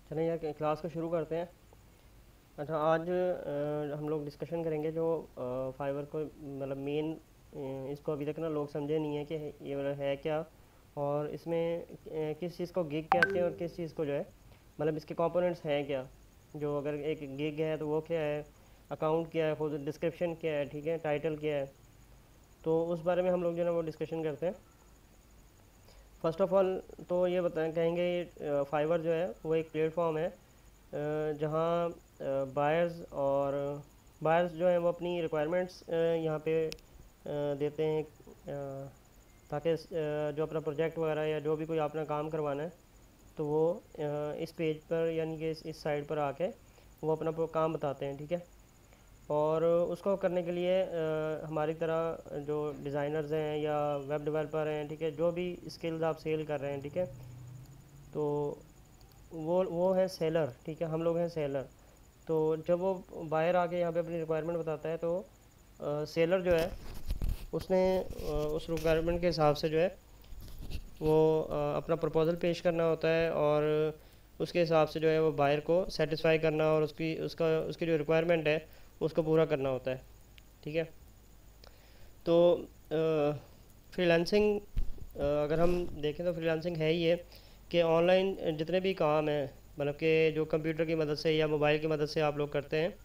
चलें यार क्लास को शुरू करते हैं। अच्छा, आज हम लोग डिस्कशन करेंगे जो फाइबर को मतलब मेन इसको अभी तक ना लोग समझे नहीं है कि ये मतलब है क्या, और इसमें किस चीज़ को गिग कहते हैं और किस चीज़ को जो है मतलब इसके कंपोनेंट्स हैं क्या। जो अगर एक गिग है तो वो क्या है, अकाउंट क्या है, खुद डिस्क्रिप्शन क्या है, ठीक है, टाइटल क्या है। तो उस बारे में हम लोग जो है ना वो डिस्कशन करते हैं। फर्स्ट ऑफ ऑल तो ये बताएं कहेंगे फाइवर जो है वो एक प्लेटफॉर्म है जहाँ बायर्स और बायर्स जो हैं वो अपनी रिक्वायरमेंट्स यहाँ पे देते हैं, ताकि जो अपना प्रोजेक्ट वगैरह या जो भी कोई अपना काम करवाना है तो वो इस पेज पर यानी कि इस साइट पर आके वो अपना काम बताते हैं, ठीक है। और उसको करने के लिए हमारी तरह जो डिज़ाइनर्स हैं या वेब डेवलपर हैं, ठीक है, जो भी स्किल्स आप सेल कर रहे हैं, ठीक है, तो वो है सेलर, ठीक है, हम लोग हैं सेलर। तो जब वो बाहर आके यहाँ पे अपनी रिक्वायरमेंट बताता है तो सेलर जो है उसने उस रिक्वायरमेंट के हिसाब से जो है वो अपना प्रपोज़ल पेश करना होता है, और उसके हिसाब से जो है वो बायर को सेटिस्फाई करना और उसकी जो रिक्वायरमेंट है उसको पूरा करना होता है, ठीक है। तो फ्रीलांसिंग अगर हम देखें तो फ्रीलांसिंग है ही है कि ऑनलाइन जितने भी काम हैं, मतलब कि जो कंप्यूटर की मदद से या मोबाइल की मदद से आप लोग करते हैं,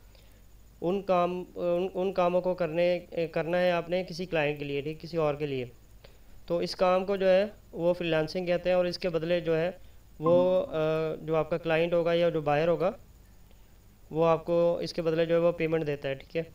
उन कामों को करना है आपने किसी क्लाइंट के लिए, ठीक, किसी और के लिए। तो इस काम को जो है वो फ्रीलांसिंग कहते हैं, और इसके बदले जो है वो जो आपका क्लाइंट होगा या जो बायर होगा वो आपको इसके बदले जो है वो पेमेंट देता है, ठीक है।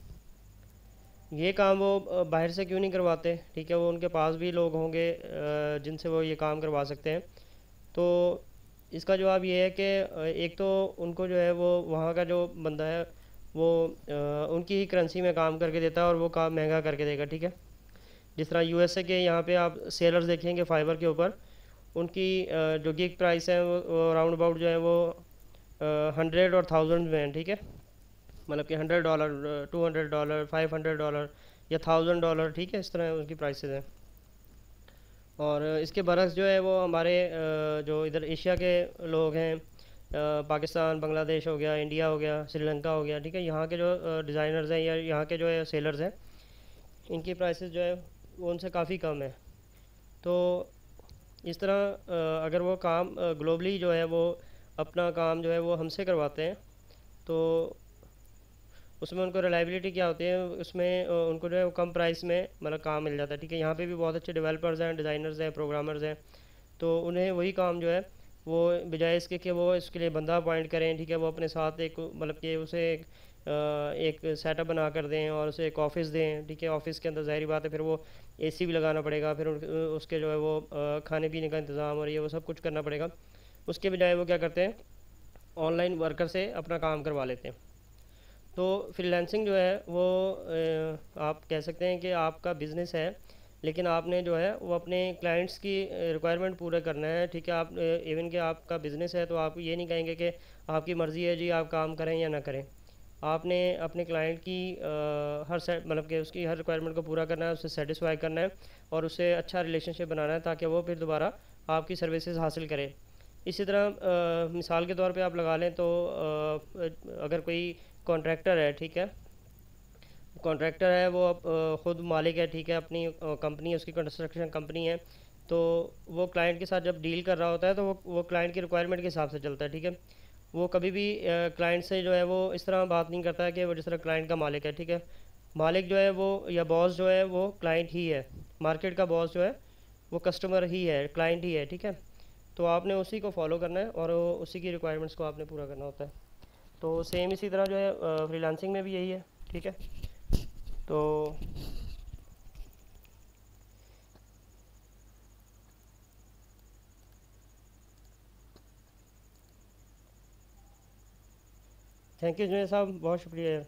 ये काम वो बाहर से क्यों नहीं करवाते, ठीक है, वो उनके पास भी लोग होंगे जिनसे वो ये काम करवा सकते हैं। तो इसका जवाब ये है कि एक तो उनको जो है वो वहाँ का जो बंदा है वो उनकी ही करेंसी में काम करके देता है और वो काम महंगा करके देगा, ठीक है। जिस तरह यूएसए के यहाँ पे आप सेलर्स देखेंगे फाइबर के ऊपर, उनकी जो गिग प्राइस है वो राउंड अबाउट जो है वो 100 और 1000 में है, ठीक है। मतलब कि $100, $200, $500 या $1000, ठीक है, इस तरह उनकी प्राइसेस हैं। और इसके बरक्स जो है वो हमारे जो इधर एशिया के लोग हैं, पाकिस्तान, बांग्लादेश हो गया, इंडिया हो गया, श्रीलंका हो गया, ठीक है, यहाँ के जो डिज़ाइनर्स हैं या यहाँ के जो है सेलर्स हैं, इनकी प्राइसेस जो है वो उनसे काफ़ी कम है। तो इस तरह अगर वो काम ग्लोबली जो है वो अपना काम जो है वो हमसे करवाते हैं तो उसमें उनको रिलायबिलिटी क्या होती है, उसमें उनको जो है वो कम प्राइस में मतलब काम मिल जाता है, ठीक है। यहाँ पे भी बहुत अच्छे डेवलपर्स हैं, डिज़ाइनर्स हैं, प्रोग्रामर्स हैं, तो उन्हें वही काम जो है वो बजाय इसके कि वो इसके लिए बंदा अपॉइंट करें, ठीक है, वो अपने साथ एक मतलब कि उसे एक सेटअप बना कर दें और उसे एक ऑफ़िस दें, ठीक है। ऑफ़िस के अंदर ज़ाहिर बात है फिर वो एसी भी लगाना पड़ेगा, फिर उसके जो है वो खाने पीने का इंतज़ाम और ये वो सब कुछ करना पड़ेगा। उसके बजाय वो क्या करते हैं, ऑनलाइन वर्कर से अपना काम करवा लेते हैं। तो फ्रीलांसिंग जो है वो आप कह सकते हैं कि आपका बिज़नेस है, लेकिन आपने जो है वो अपने क्लाइंट्स की रिक्वायरमेंट पूरा करना है, ठीक है। आप इवन कि आपका बिज़नेस है तो आप ये नहीं कहेंगे कि आपकी मर्ज़ी है जी आप काम करें या ना करें। आपने अपने क्लाइंट की हर सेट मतलब कि उसकी हर रिक्वायरमेंट को पूरा करना है, उससे सेटिस्फाई करना है और उससे अच्छा रिलेशनशिप बनाना है ताकि वो फिर दोबारा आपकी सर्विसेज हासिल करे। इसी तरह मिसाल के तौर पे आप लगा लें तो अगर कोई कॉन्ट्रैक्टर है, ठीक है, कॉन्ट्रैक्टर है वो ख़ुद मालिक है, ठीक है, अपनी कंपनी उसकी कंस्ट्रक्शन कंपनी है, तो वो क्लाइंट के साथ जब डील कर रहा होता है तो वो क्लाइंट की रिक्वायरमेंट के हिसाब से चलता है, ठीक है। वो कभी भी क्लाइंट से जो है वो इस तरह बात नहीं करता है कि वो जिस तरह क्लाइंट का मालिक है, ठीक है। मालिक जो है वो या बॉस जो है वो क्लाइंट ही है, मार्केट का बॉस जो है वो कस्टमर ही है, क्लाइंट ही है, ठीक है। तो आपने उसी को फॉलो करना है और उसी की रिक्वायरमेंट्स को आपने पूरा करना होता है। तो सेम इसी तरह जो है फ्रीलांसिंग में भी यही है, ठीक है। तो थैंक यू जुनेद साहब, बहुत शुक्रिया।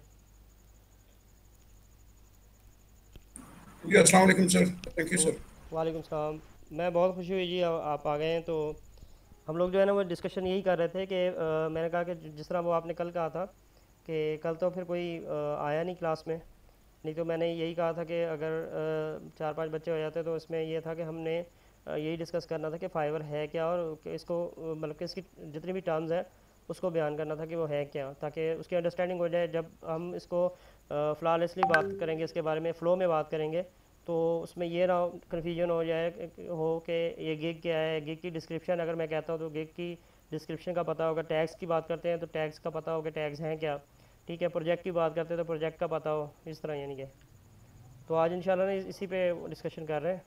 जी अस्सलाम वालेकुम सर। थैंक यू व- सर। वालेकुम सलाम। मैं बहुत खुशी हुई जी आप आ गए हैं। तो हम लोग जो है ना वो डिस्कशन यही कर रहे थे कि मैंने कहा कि जिस तरह वो आपने कल कहा था कि कल तो फिर कोई आया नहीं क्लास में, नहीं तो मैंने यही कहा था कि अगर 4-5 बच्चे हो जाते तो इसमें ये था कि हमने यही डिस्कस करना था कि फाइवर है क्या और कि इसको मतलब कि इसकी जितनी भी टर्म्स हैं उसको बयान करना था कि वो है क्या, ताकि उसकी अंडरस्टैंडिंग हो जाए। जब हम इसको फ्लॉलेसली बात करेंगे इसके बारे में, फ़्लो में बात करेंगे, तो उसमें ये ना कन्फ्यूजन हो जाए हो कि ये गिग क्या है। गिग की डिस्क्रिप्शन अगर मैं कहता हूँ तो गिग की डिस्क्रिप्शन का पता होगा। टैग्स की बात करते हैं तो टैग्स का पता हो कि टैग्स हैं क्या, ठीक है। प्रोजेक्ट की बात करते हैं तो प्रोजेक्ट का पता हो, इस तरह यानी कि। तो आज इंशाल्लाह ना इसी पे डिस्कशन कर रहे हैं।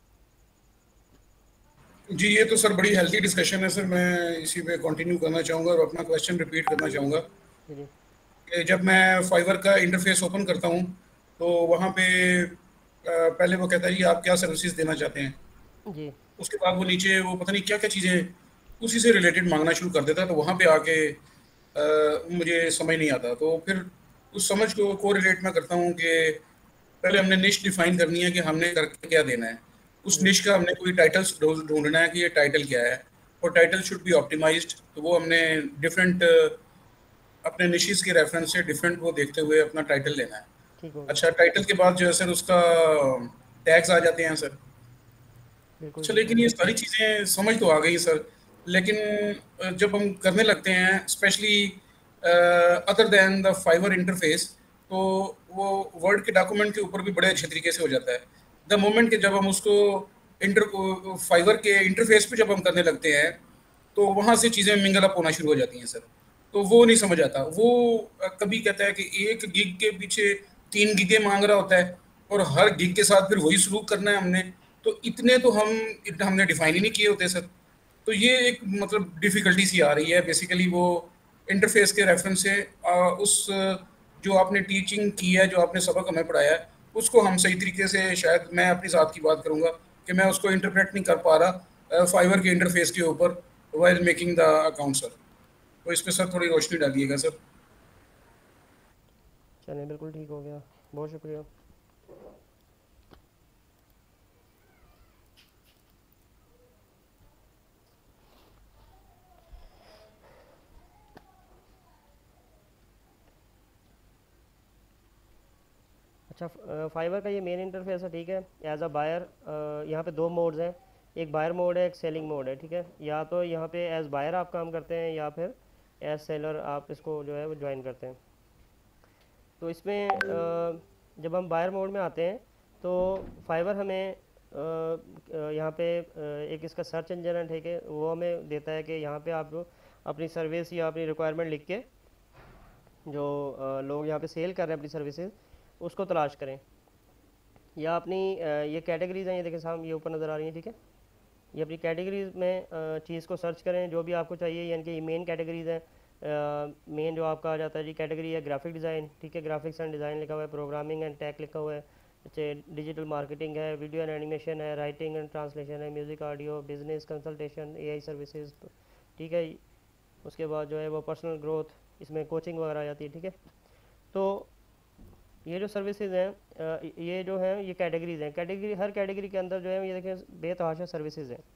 जी, ये तो सर बड़ी हेल्थी डिस्कशन है सर। मैं इसी पे कंटिन्यू करना चाहूँगा और अपना क्वेश्चन रिपीट करना चाहूँगा जी जी कि जब मैं फाइवर का इंटरफेस ओपन करता हूँ तो वहाँ पे पहले वो कहता है जी आप क्या सर्विसेज देना चाहते हैं। जी। उसके बाद वो नीचे वो पता नहीं क्या क्या चीज़ें उसी से रिलेटेड मांगना शुरू कर देता है। तो वहाँ पे आके मुझे समझ नहीं आता। तो फिर उस समझ को रिलेट मैं करता हूँ कि पहले हमने निश डिफाइन करनी है कि हमने करके क्या देना है। उस जी निश का हमने कोई टाइटल्स ढूंढना है कि ये टाइटल क्या है, और टाइटल शुड बी ऑप्टिमाइज्ड। तो वो हमने डिफरेंट अपने निशिस के रेफरेंस से डिफरेंट वो देखते हुए अपना टाइटल लेना है। ठीक हो गया। अच्छा, टाइटल के बाद जो है सर उसका टैग्स आ जाते हैं सर। बिल्कुल अच्छा, ठीक हो लेकिन ये गया। सारी चीज़ें समझ तो आ गई सर, लेकिन जब हम करने लगते हैं specially other than the Fiverr interface, तो वो वर्ड के डॉक्यूमेंट के ऊपर भी बड़े अच्छे तरीके से हो जाता है। द मोमेंट के जब हम उसको इंटर फाइवर के इंटरफेस पे जब हम करने लगते हैं तो वहाँ से चीज़ें मिंगल अप होना शुरू हो जाती हैं सर। तो वो नहीं समझ आता। वो कभी कहता है कि एक गिग के पीछे 3 गिगे मांग रहा होता है और हर गिग के साथ फिर वही सलूक करना है हमने। तो इतने तो हमने डिफाइन ही नहीं किए होते सर। तो ये एक मतलब डिफिकल्टी सी आ रही है बेसिकली। वो इंटरफेस के रेफरेंस से उस जो आपने टीचिंग की है, जो आपने सबक हमें पढ़ाया है, उसको हम सही तरीके से, शायद मैं अपनी ज़ात की बात करूंगा कि मैं उसको इंटरप्रेट नहीं कर पा रहा फाइवर के इंटरफेस के ऊपर while making the account sir. तो इस पे सर थोड़ी रोशनी डालिएगा सर। चलिए, बिल्कुल ठीक हो गया। बहुत शुक्रिया। अच्छा, फाइवर का ये मेन इंटरफेस है, ठीक है। एज अ बायर यहाँ पे दो मोड्स हैं। एक बायर मोड है, एक सेलिंग मोड है, ठीक है। या तो यहाँ पे एज बायर आप काम करते हैं या फिर एज सेलर आप इसको जो है वो ज्वाइन करते हैं। तो इसमें जब हम बायर मोड में आते हैं तो फाइवर हमें यहाँ पे एक इसका सर्च इंजन है, ठीक है। वो हमें देता है कि यहाँ पे आप जो अपनी सर्विस या अपनी रिक्वायरमेंट लिख के जो लोग यहाँ पे सेल कर रहे हैं अपनी सर्विसेज, उसको तलाश करें। या अपनी ये कैटेगरीज हैं, ये देखें सामने ये ऊपर नज़र आ रही हैं, ठीक है। ये अपनी कैटेगरीज में चीज़ को सर्च करें जो भी आपको चाहिए, यानी कि ये मेन कैटेगरीज हैं। मेन जो आपका आ जाता है जी कैटेगरी है ग्राफिक डिज़ाइन, ठीक है। ग्राफिक्स एंड डिज़ाइन लिखा हुआ है, प्रोग्रामिंग एंड टेक लिखा हुआ है, अच्छा डिजिटल मार्केटिंग है, वीडियो एंड एनिमेशन है, राइटिंग एंड ट्रांसलेशन है, music audio, business consultation, AI services, ठीक है। उसके बाद जो है वो पर्सनल ग्रोथ, इसमें कोचिंग वगैरह आ जाती है, ठीक है। तो ये जो सर्विसेज हैं ये जो हैं ये कैटेगरीज हैं। कैटेगरी, हर कैटेगरी के अंदर जो है ये देखें बेतहाशा सर्विसेज हैं।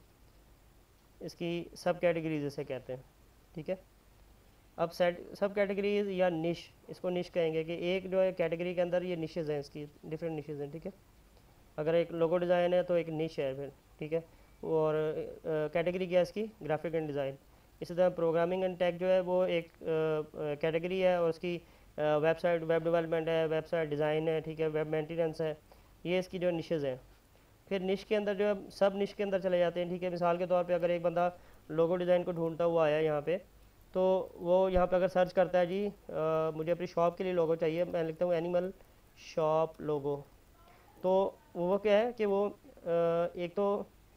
इसकी सब कैटेगरीज इसे कहते हैं, ठीक है। अब सेट सब कैटेगरीज या निश, इसको निश कहेंगे कि एक जो है कैटेगरी के अंदर ये निशेज़ हैं, इसकी डिफरेंट निशेज़ हैं, ठीक है। अगर एक लोगो डिज़ाइन है तो एक निश है फिर, ठीक है। और कैटेगरी क्या है इसकी, ग्राफिक एंड डिज़ाइन। इसी तरह प्रोग्रामिंग एंड टेक जो है वो एक कैटेगरी है, और उसकी वेबसाइट वेब डेवलपमेंट है, वेबसाइट डिज़ाइन है, ठीक है, वेब मेंटेनेंस है। ये इसकी जो निशेज़ हैं। फिर निश के अंदर जो है सब निश के अंदर चले जाते हैं, ठीक है। मिसाल के तौर पे अगर एक बंदा लोगो डिज़ाइन को ढूंढता हुआ आया यहाँ पे, तो वो यहाँ पे अगर सर्च करता है जी मुझे अपनी शॉप के लिए लोगो चाहिए, मैं लिखता हूँ एनिमल शॉप लोगो। तो वो क्या है कि वो एक तो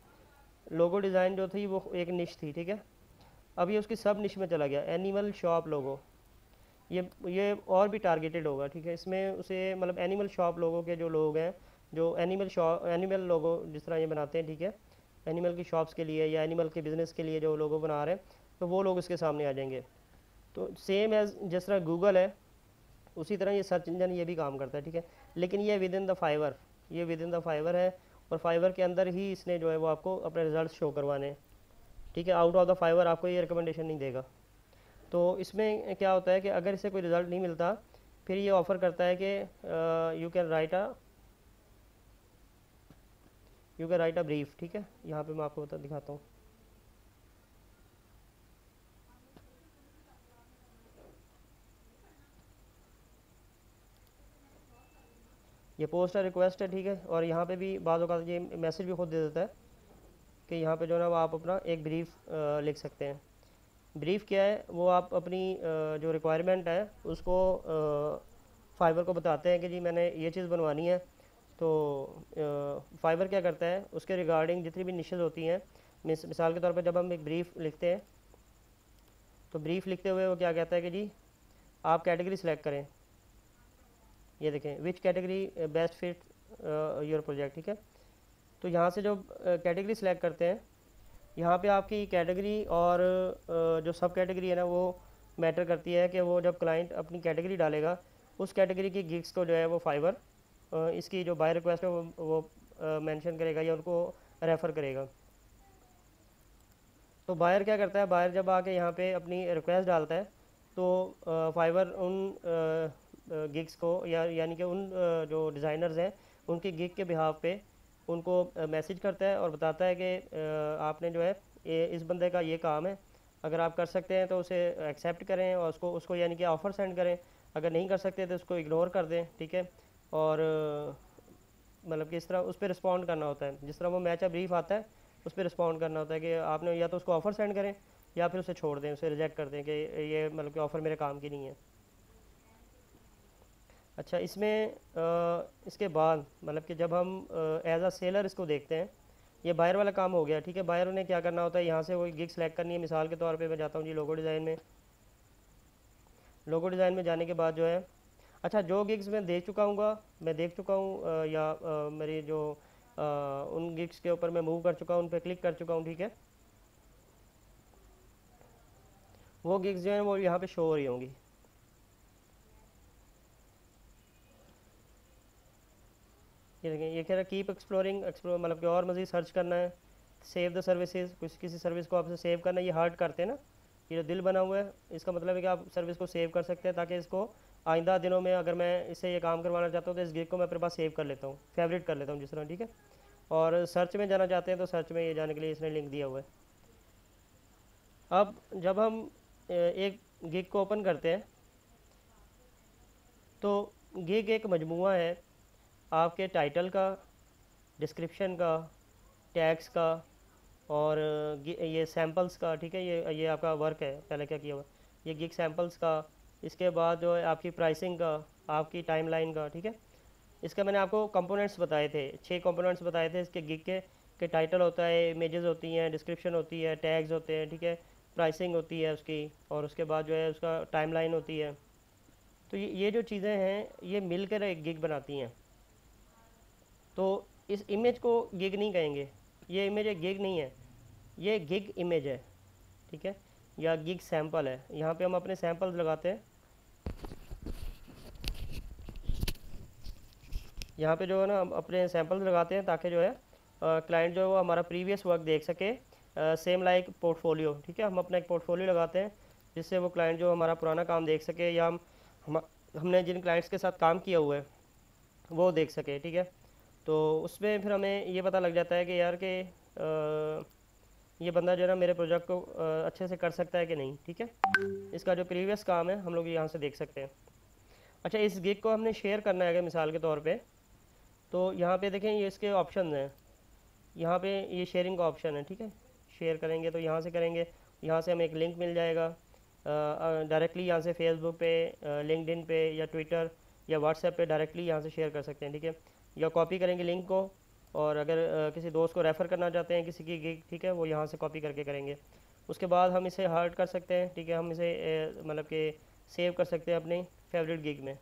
लोगो डिज़ाइन जो थी वो एक निश थी, ठीक है। अब ये उसकी सब निश में चला गया, एनिमल शॉप लोगो। ये और भी टारगेटेड होगा, ठीक है। इसमें उसे मतलब एनिमल शॉप लोगों के जो लोग हैं, जो एनिमल शॉप एनिमल लोगो जिस तरह ये बनाते हैं, ठीक है, एनिमल की शॉप्स के लिए या एनिमल के बिज़नेस के लिए जो लोगो बना रहे हैं, तो वो लोग इसके सामने आ जाएंगे। तो सेम एज जिस तरह गूगल है, उसी तरह ये सर्च इंजन ये भी काम करता है, ठीक है। लेकिन ये विद इन द फाइवर, ये विद इन द फाइवर है, और फाइवर के अंदर ही इसने जो है वो आपको अपने रिजल्ट शो करवाने हैं, ठीक है। आउट ऑफ द फाइवर आपको ये रिकमेंडेशन नहीं देगा। तो इसमें क्या होता है कि अगर इसे कोई रिज़ल्ट नहीं मिलता, फिर ये ऑफ़र करता है कि you can write a brief, ठीक है। यहाँ पे मैं आपको दिखाता हूँ। ये पोस्ट है, रिक्वेस्ट है, ठीक है। और यहाँ पे भी बाज़ औक़ात ये मैसेज भी खुद दे देता है कि यहाँ पे जो है ना वो आप अपना एक ब्रीफ लिख सकते हैं। ब्रीफ क्या है, वो आप अपनी जो रिक्वायरमेंट है उसको फाइबर को बताते हैं कि जी मैंने ये चीज़ बनवानी है। तो फाइबर क्या करता है, उसके रिगार्डिंग जितनी भी निशेज़ होती हैं, मिसाल के तौर पर जब हम एक ब्रीफ लिखते हैं तो ब्रीफ लिखते हुए वो क्या कहता है कि जी आप कैटेगरी सेलेक्ट करें। ये देखें, which category best fit your project, ठीक है। तो यहाँ से जो कैटेगरी सेलेक्ट करते हैं, यहाँ पे आपकी कैटेगरी और जो सब कैटेगरी है ना वो मैटर करती है कि वो जब क्लाइंट अपनी कैटेगरी डालेगा उस कैटेगरी की गिग्स को जो है वो फाइबर इसकी जो बाय रिक्वेस्ट है वो मेंशन करेगा या उनको रेफ़र करेगा। तो बायर क्या करता है, बायर जब आके यहाँ पे अपनी रिक्वेस्ट डालता है तो फाइबर उन गिग्स को यानी कि उन जो डिज़ाइनर्स हैं उनकी गिग के बिहाफ पे उनको मैसेज करता है और बताता है कि आपने जो है इस बंदे का ये काम है, अगर आप कर सकते हैं तो उसे एक्सेप्ट करें और उसको उसको यानी कि ऑफ़र सेंड करें, अगर नहीं कर सकते तो उसको इग्नोर कर दें, ठीक है। और मतलब कि इस तरह उस पर रिस्पॉन्ड करना होता है, जिस तरह वो मैच अ ब्रीफ आता है उस पर रिस्पॉन्ड करना होता है कि आपने या तो उसको ऑफ़र सेंड करें या फिर उसे छोड़ दें, उसे रिजेक्ट कर दें कि ये मतलब कि ऑफ़र मेरे काम की नहीं है। अच्छा, इसमें इसके बाद मतलब कि जब हम एज अ सेलर इसको देखते हैं, ये बायर वाला काम हो गया, ठीक है। बायर ने क्या करना होता है, यहाँ से कोई गिग सेलेक्ट करनी है। मिसाल के तौर पे मैं जाता हूँ जी लोगो डिज़ाइन में। लोगो डिज़ाइन में जाने के बाद जो है, अच्छा जो गिग्स मैं देख चुका हूँ या मेरी जो उन गिग्स के ऊपर मैं मूव कर चुका हूँ, उन पर क्लिक कर चुका हूँ, ठीक है। वो गिग्स जो हैं वो यहाँ पे शो हो रही होंगी। ये देखें, ये कह रहा है कीप एक्सप्लोरिंग, मतलब कि और मज़ीद सर्च करना है। सेव द सर्विसेज, कुछ किसी सर्विस को आपसे सेव करना है। ये हार्ट करते हैं ना, ये जो दिल बना हुआ है इसका मतलब है कि आप सर्विस को सेव कर सकते हैं ताकि इसको आइंदा दिनों में अगर मैं इससे ये काम करवाना चाहता हूँ तो इस गिग को मैं अपने पास सेव कर लेता हूँ, फेवरेट कर लेता हूँ जिस तरह, ठीक है। और सर्च में जाना चाहते हैं तो सर्च में ये जाने के लिए इसने लिंक दिया हुआ है। अब जब हम एक गिग को ओपन करते हैं तो गिग एक मजमूआ है आपके टाइटल का, डिस्क्रिप्शन का, टैग्स का और ये सैम्पल्स का, ठीक है। ये आपका वर्क है पहले क्या किया हुआ, ये गिग सैम्पल्स का। इसके बाद जो है आपकी प्राइसिंग का, आपकी टाइमलाइन का, ठीक है। इसका मैंने आपको कंपोनेंट्स बताए थे, 6 कंपोनेंट्स बताए थे इसके गिग के टाइटल होता है, इमेजेस होती हैं, डिस्क्रिप्शन होती है, टैग्स होते हैं, ठीक है, प्राइसिंग होती है उसकी, और उसके बाद जो है उसका टाइमलाइन होती है। तो ये जो चीज़ें हैं ये मिलकर एक गिग बनाती हैं। तो इस इमेज को गिग नहीं कहेंगे, ये इमेज एक गिग नहीं है, ये गिग इमेज है, ठीक है, या गिग सैंपल है। यहाँ पे हम अपने सैंपल्स लगाते हैं, यहाँ पे जो है ना हम अपने सैंपल्स लगाते हैं ताकि जो है क्लाइंट जो है वो हमारा प्रीवियस वर्क देख सके, सेम लाइक पोर्टफोलियो, ठीक है। हम अपना एक पोर्टफोलियो लगाते हैं जिससे वो क्लाइंट जो हमारा पुराना काम देख सके या हमने जिन क्लाइंट्स के साथ काम किया हुआ है वो देख सके, ठीक है। तो उसमें फिर हमें ये पता लग जाता है कि यार कि ये बंदा जो है ना मेरे प्रोजेक्ट को अच्छे से कर सकता है कि नहीं, ठीक है। इसका जो प्रीवियस काम है हम लोग यहाँ से देख सकते हैं। अच्छा, इस गिग को हमने शेयर करना है अगर मिसाल के तौर पे, तो यहाँ पे देखें ये इसके ऑप्शन हैं, यहाँ पे ये शेयरिंग का ऑप्शन है, ठीक है। शेयर करेंगे तो यहाँ से करेंगे, यहाँ से हमें एक लिंक मिल जाएगा डायरेक्टली यहाँ से फेसबुक पे, लिंक्डइन पे या ट्विटर या व्हाट्सएप पे डायरेक्टली यहाँ से शेयर कर सकते हैं, ठीक है। या कॉपी करेंगे लिंक को, और अगर किसी दोस्त को रेफ़र करना चाहते हैं किसी की गिग, ठीक है, वो यहाँ से कॉपी करके करेंगे। उसके बाद हम इसे हार्ट कर सकते हैं, ठीक है, हम इसे मतलब कि सेव कर सकते हैं अपनी फेवरेट गिग में,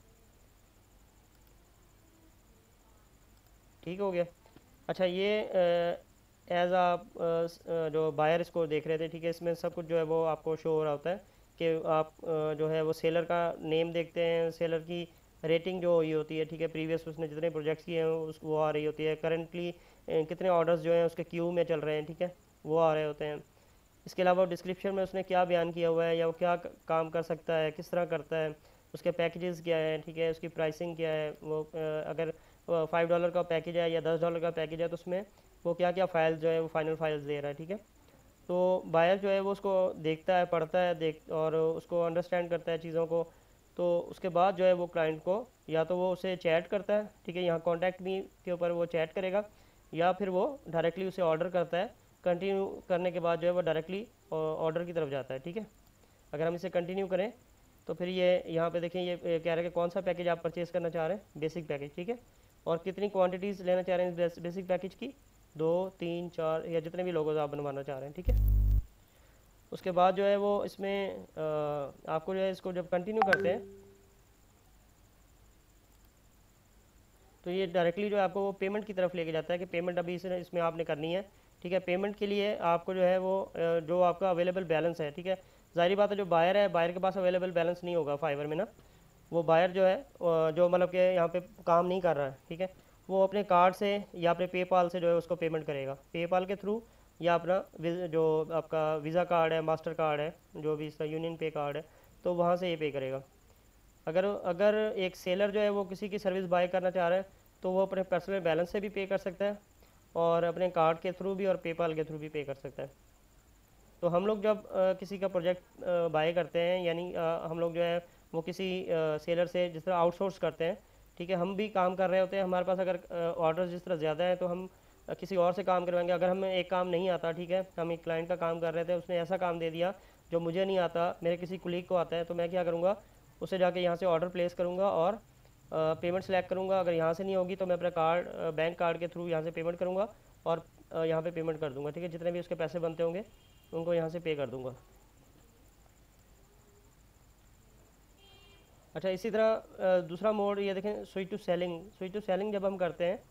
ठीक हो गया। अच्छा, ये एज आप जो बायर इसको देख रहे थे, ठीक है, इसमें सब कुछ जो है वो आपको शो हो रहा होता है कि आप जो है वो सेलर का नेम देखते हैं, सेलर की रेटिंग जो हुई होती है, ठीक है, प्रीवियस उसने जितने प्रोजेक्ट्स किए हैं उस वो आ रही होती है, करंटली कितने ऑर्डर्स जो हैं उसके क्यू में चल रहे हैं, ठीक है, वो आ रहे होते हैं। इसके अलावा डिस्क्रिप्शन में उसने क्या बयान किया हुआ है या वो क्या काम कर सकता है, किस तरह करता है, उसके पैकेजेस क्या हैं, ठीक है, उसकी प्राइसिंग क्या है, वो अगर $5 का पैकेज है या $10 का पैकेज है तो उसमें वो क्या क्या फ़ाइल्स जो है वो फाइनल फाइल्स दे रहा है, ठीक है। तो बायर जो है वो उसको देखता है, पढ़ता है, और उसको अंडरस्टैंड करता है चीज़ों को। तो उसके बाद जो है वो क्लाइंट को या तो वो उसे चैट करता है, ठीक है, यहाँ कॉन्टैक्ट मी के ऊपर वो चैट करेगा, या फिर वो डायरेक्टली उसे ऑर्डर करता है। कंटिन्यू करने के बाद जो है वो डायरेक्टली ऑर्डर की तरफ जाता है, ठीक है। अगर हम इसे कंटिन्यू करें तो फिर ये यहाँ पे देखें, ये कह रहा है कि कौन सा पैकेज आप परचेज़ करना चाह रहे हैं, बेसिक पैकेज, ठीक है, और कितनी क्वांटिटीज़ लेना चाह रहे हैं इस बेसिक पैकेज की, 2 3 4 या जितने भी लोगों आप बनवाना चाह रहे हैं, ठीक है। उसके बाद जो है वो इसमें आपको जो है इसको जब कंटिन्यू करते हैं तो ये डायरेक्टली जो है आपको वो पेमेंट की तरफ लेके जाता है कि पेमेंट अभी इसमें आपने करनी है, ठीक है। पेमेंट के लिए आपको जो है वो जो आपका अवेलेबल बैलेंस है, ठीक है, ज़ाहिर बात है जो बायर है, बायर के पास अवेलेबल बैलेंस नहीं होगा फाइवर में ना, वो बायर जो है जो मतलब कि यहाँ पे काम नहीं कर रहा है, ठीक है, वो अपने कार्ड से या अपने पेपाल से जो है उसको पेमेंट करेगा, पेपाल के थ्रू, या अपना जो आपका वीज़ा कार्ड है, मास्टर कार्ड है, जो भी इसका यूनियन पे कार्ड है, तो वहाँ से ये पे करेगा। अगर अगर एक सेलर जो है वो किसी की सर्विस बाय करना चाह रहा है तो वो अपने पर्सनल बैलेंस से भी पे कर सकता है, और अपने कार्ड के थ्रू भी और पेपाल के थ्रू भी पे कर सकता है। तो हम लोग जब किसी का प्रोजेक्ट बाय करते हैं, यानी हम लोग जो है वो किसी सेलर से जिस तरह आउटसोर्स करते हैं, ठीक है, हम भी काम कर रहे होते हैं, हमारे पास अगर ऑर्डर जिस तरह ज़्यादा है तो हम किसी और से काम करवाएंगे। अगर हमें एक काम नहीं आता, ठीक है, हम एक क्लाइंट का काम कर रहे थे, उसने ऐसा काम दे दिया जो मुझे नहीं आता, मेरे किसी कुलीग को आता है, तो मैं क्या करूँगा, उसे जाके यहाँ से ऑर्डर प्लेस करूँगा और पेमेंट सेलेक्ट करूँगा। अगर यहाँ से नहीं होगी तो मैं अपना कार्ड बैंक कार्ड के थ्रू यहाँ से पेमेंट करूँगा और यहाँ पे पेमेंट कर दूँगा, ठीक है, जितने भी उसके पैसे बनते होंगे उनको यहाँ से पे कर दूँगा। अच्छा, इसी तरह दूसरा मोड ये देखें, switch to selling. Switch to selling जब हम करते हैं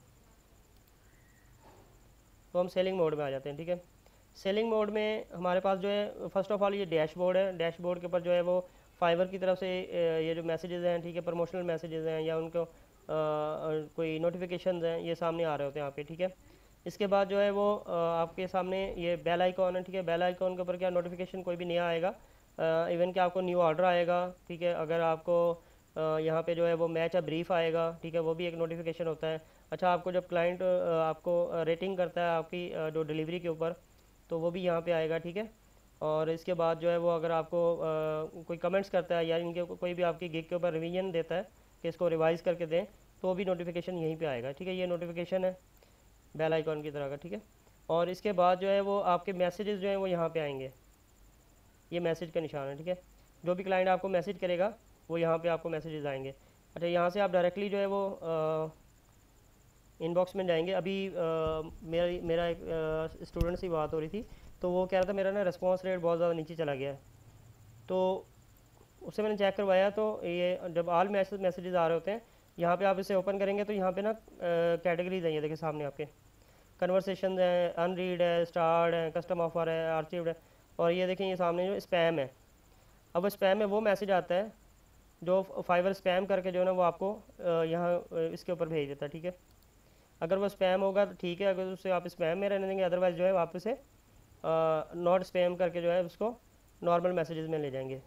तो हम सेलिंग मोड में आ जाते हैं, ठीक है। सेलिंग मोड में हमारे पास जो है फर्स्ट ऑफ ऑल ये डैशबोर्ड है। डैशबोर्ड के ऊपर जो है वो फाइवर की तरफ से ये जो मैसेजेस हैं, ठीक है, प्रमोशनल मैसेजेस हैं या उनको कोई नोटिफिकेशन हैं, ये सामने आ रहे होते हैं यहाँ पे, ठीक है। इसके बाद जो है वो आपके सामने ये बेल आइकॉन है, ठीक है। बेल आइकॉन के ऊपर क्या नोटिफिकेशन कोई भी नया आएगा, इवन कि आपको न्यू ऑर्डर आएगा, ठीक है। अगर आपको यहाँ पे जो है वो मैच या ब्रीफ आएगा, ठीक है, वो भी एक नोटिफिकेशन होता है। अच्छा, आपको जब क्लाइंट आपको रेटिंग करता है आपकी जो डिलीवरी के ऊपर, तो वो भी यहाँ पे आएगा, ठीक है। और इसके बाद जो है वो अगर आपको कोई कमेंट्स करता है या इनके कोई भी आपकी गिग के ऊपर रिवीजन देता है कि इसको रिवाइज़ करके दें, तो भी नोटिफिकेशन यहीं पे आएगा, ठीक है। ये नोटिफिकेशन है बेल आइकॉन की तरह का, ठीक है। और इसके बाद जो है वो आपके मैसेजेस जो हैं वो यहाँ पे आएंगे, ये मैसेज का निशान है, ठीक है। जो भी क्लाइंट आपको मैसेज करेगा वो यहाँ पे आपको मैसेजेस आएंगे। अच्छा, यहाँ से आप डायरेक्टली जो है वो इनबॉक्स में जाएंगे। अभी मेरा एक स्टूडेंट से बात हो रही थी, तो वो कह रहा था मेरा ना रिस्पॉन्स रेट बहुत ज़्यादा नीचे चला गया है। तो उससे मैंने चेक करवाया, तो ये जब ऑल मैसेजेस आ रहे होते हैं, यहाँ पे आप इसे ओपन करेंगे तो यहाँ पे ना कैटेगरीज हैं, ये देखिए सामने आपके कन्वर्सेशन है, अनरीड है, स्टार्ड है, कस्टम ऑफर है, आर्चिव्ड है, और ये देखें ये सामने जो स्पैम है। अब वो स्पैम में वो मैसेज आता है जो फाइवर स्पैम करके जो है ना वो आपको यहाँ इसके ऊपर भेज देता है, ठीक है। अगर वो स्पैम होगा तो ठीक है, अगर उससे आप स्पैम में रहने देंगे, अदरवाइज़ जो है वापस से नॉट स्पैम करके जो है उसको नॉर्मल मैसेजेस में ले जाएंगे।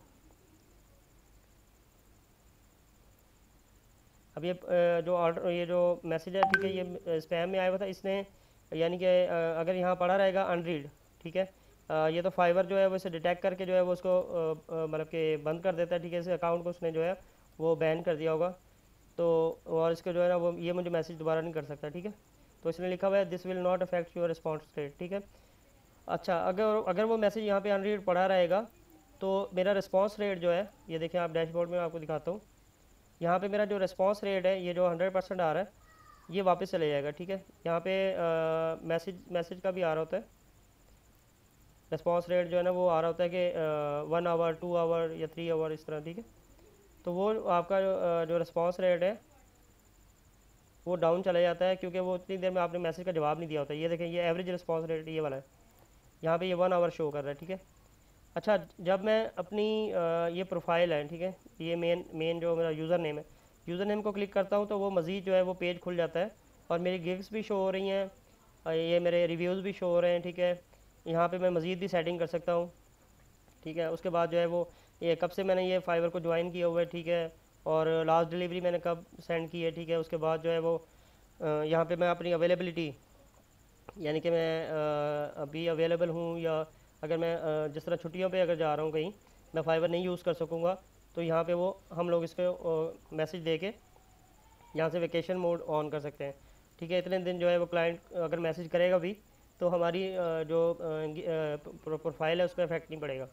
अब ये जो ऑर्डर, ये जो मैसेज है, ठीक है, ये स्पैम में आया हुआ था इसने, यानी कि अगर यहाँ पड़ा रहेगा अनरीड, ठीक है, ये तो फाइवर जो है वो इसे डिटेक्ट करके जो है वो उसको मतलब कि बंद कर देता है, ठीक है। इस अकाउंट को उसने जो है वो बैन कर दिया होगा, तो और इसको जो है ना वो ये मुझे मैसेज दोबारा नहीं कर सकता, ठीक है। तो इसने लिखा हुआ है this will not affect your response rate, ठीक है। अच्छा, अगर अगर वो मैसेज यहाँ पे अनरीड पड़ा रहेगा तो मेरा रिस्पॉन्स रेट जो है, ये देखें आप डैशबोर्ड में आपको दिखाता हूँ, यहाँ पे मेरा जो रिस्पॉन्स रेट है ये जो 100% आ रहा है ये वापस चले जाएगा, ठीक है। यहाँ पे मैसेज का भी आ रहा होता है, रिस्पॉन्स रेट जो है ना वो आ रहा होता है कि 1 आवर, 2 आवर या 3 आवर, इस तरह, ठीक है। तो वो आपका जो रिस्पॉन्स रेट है वो डाउन चला जाता है, क्योंकि वो उतनी देर में आपने मैसेज का जवाब नहीं दिया होता। ये देखें ये एवरेज रिस्पॉन्स रेट ये वाला है, यहाँ पे ये 1 आवर शो कर रहा है, ठीक है। अच्छा, जब मैं अपनी ये प्रोफाइल है, ठीक है, ये मेन जो मेरा यूज़र नेम है, यूज़र नेम को क्लिक करता हूँ तो वो मज़ीद जो है वो पेज खुल जाता है और मेरी गिग्स भी शो हो रही हैं, ये मेरे रिव्यूज़ भी शो हो रहे हैं, ठीक है। यहाँ पे मैं मज़ीद भी सेटिंग कर सकता हूँ, ठीक है। उसके बाद जो है वो ये कब से मैंने ये फाइवर को ज्वाइन किया हुआ है, ठीक है, और लास्ट डिलीवरी मैंने कब सेंड की है, ठीक है। उसके बाद जो है वो यहाँ पे मैं अपनी अवेलेबिलिटी, यानी कि मैं अभी अवेलेबल हूँ, या अगर मैं जिस तरह छुट्टियों पे अगर जा रहा हूँ कहीं, मैं फाइवर नहीं यूज़ कर सकूँगा, तो यहाँ पे वो हम लोग इसको मैसेज दे के यहाँ से वेकेशन मोड ऑन कर सकते हैं, ठीक है। इतने दिन जो है वो क्लाइंट अगर मैसेज करेगा भी तो हमारी जो प्रोफाइल है उस पर इफेक्ट नहीं पड़ेगा।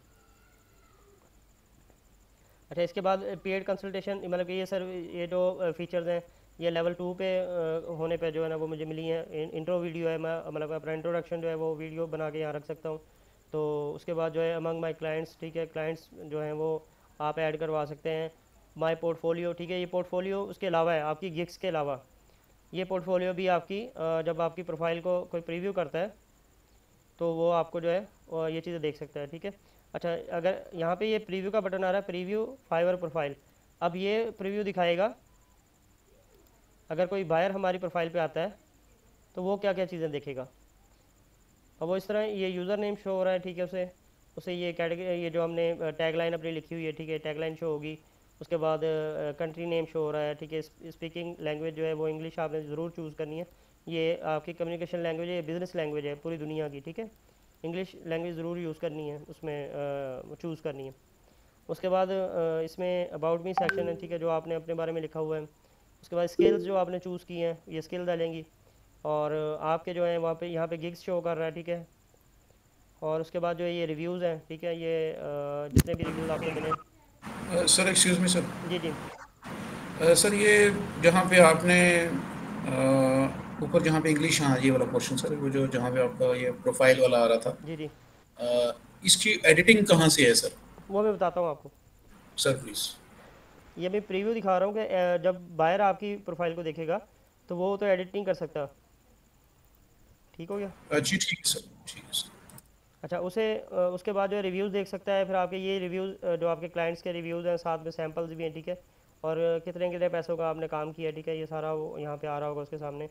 अच्छा, इसके बाद पेड कंसल्टेशन, मतलब कि ये सर ये जो फीचर्स हैं ये लेवल 2 पे होने पे जो है ना वो मुझे मिली हैं। इंट्रो वीडियो है, मैं मतलब अपना इंट्रोडक्शन जो है वो वीडियो बना के यहाँ रख सकता हूँ। तो उसके बाद जो है अमंग माई क्लाइंट्स, ठीक है, क्लाइंट्स जो हैं वो आप ऐड करवा सकते हैं। माई पोर्टफोलियो, ठीक है, ये पोर्टफोलियो उसके अलावा है, आपकी गिग्स के अलावा ये पोर्टफोलियो भी आपकी जब आपकी प्रोफाइल को कोई प्रीव्यू करता है तो वो आपको जो है ये चीज़ें देख सकता है, ठीक है। अच्छा, अगर यहाँ पे ये प्रीव्यू का बटन आ रहा है, प्रीव्यू फाइवर प्रोफाइल, अब ये प्रीव्यू दिखाएगा अगर कोई बायर हमारी प्रोफाइल पे आता है तो वो क्या क्या चीज़ें देखेगा। अब वो इस तरह ये यूज़र नेम शो हो रहा है, ठीक है, उसे उसे ये कैटेगरी, ये जो हमने टैग लाइन अपनी लिखी हुई है, ठीक है, टैग लाइन शो होगी। उसके बाद कंट्री नेम शो हो रहा है, ठीक है। स्पीकिंग लैंग्वेज जो है वो इंग्लिश आपने ज़रूर चूज़ करनी है। ये आपकी कम्युनिकेशन लैंग्वेज है, बिज़नेस लैंग्वेज है पूरी दुनिया की, ठीक है। इंग्लिश लैंग्वेज ज़रूर यूज़ करनी है, उसमें चूज़ करनी है। उसके बाद इसमें अबाउट मी सेक्शन है, ठीक है, जो आपने अपने बारे में लिखा हुआ है। उसके बाद स्किल्स जो आपने चूज़ की हैं ये स्किल डालेंगी। और आपके जो है वहाँ पे यहाँ पे गिग्स शो कर रहा है, ठीक है। और उसके बाद जो है ये रिव्यूज़ हैं, ठीक है, ये जितने भी रिव्यूज़ आपको मिले। Sir excuse me sir. जी जी। सर ये जहाँ पे आपने ऊपर जहाँ पे इंग्लिश, हाँ ये वाला पोर्शन सर, वो जो जहाँ पे आपका ये प्रोफाइल वाला आ रहा था, जी जी, इसकी एडिटिंग कहाँ से है सर? वो मैं बताता हूँ आपको। Sir please. ये मैं प्रीव्यू दिखा रहा हूँ कि जब बायर आपकी प्रोफाइल को देखेगा तो वो तो एडिट नहीं कर सकता, ठीक हो गया। जी ठीक है सर, ठीक है सर। अच्छा, उसके बाद जो है रिव्यूज़ देख सकता है। फिर आपके ये रिव्यूज़ जो आपके क्लाइंट्स के रिव्यूज़ हैं, साथ में सैम्पल्स भी हैं, ठीक है। और कितने कितने पैसों का आपने काम किया, ठीक है, ये सारा वो यहाँ पे आ रहा होगा उसके सामने।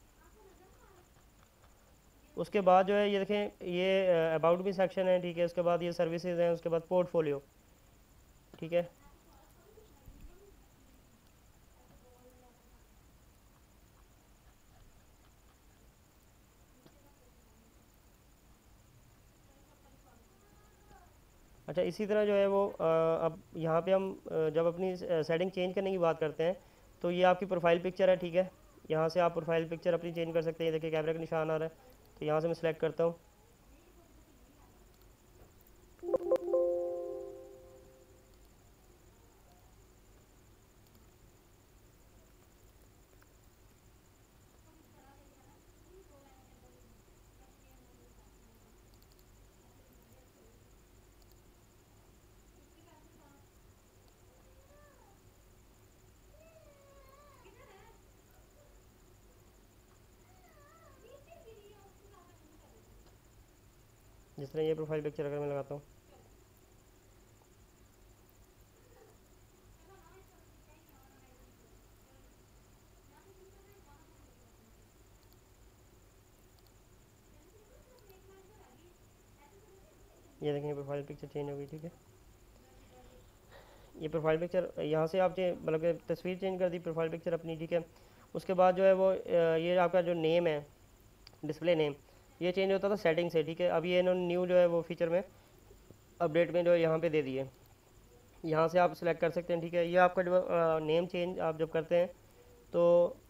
उसके बाद जो है ये देखें, ये अबाउट मी सेक्शन है, ठीक है। उसके बाद ये सर्विसेज हैं, उसके बाद पोर्टफोलियो, ठीक है। अच्छा, इसी तरह जो है वो अब यहाँ पे हम जब अपनी सेटिंग चेंज करने की बात करते हैं तो ये आपकी प्रोफाइल पिक्चर है, ठीक है। यहाँ से आप प्रोफाइल पिक्चर अपनी चेंज कर सकते हैं। ये देखिए कैमरे का निशान आ रहा है, तो यहाँ से मैं सिलेक्ट करता हूँ। जिस तरह ये प्रोफाइल पिक्चर अगर मैं लगाता हूँ, ये देखें प्रोफाइल पिक्चर चेंज हो गई, ठीक है। ये प्रोफाइल पिक्चर यहाँ से आपने मतलब कि तस्वीर चेंज कर दी प्रोफाइल पिक्चर अपनी, ठीक है। उसके बाद जो है वो ये आपका जो नेम है, डिस्प्ले नेम, ये चेंज होता था सेटिंग से, ठीक है। अब ये इन्होंने न्यू जो है वो फीचर में अपडेट में जो है यहाँ पे दे दिए। यहाँ से आप सिलेक्ट कर सकते हैं, ठीक है। ये आपका जो नेम चेंज आप जब करते हैं तो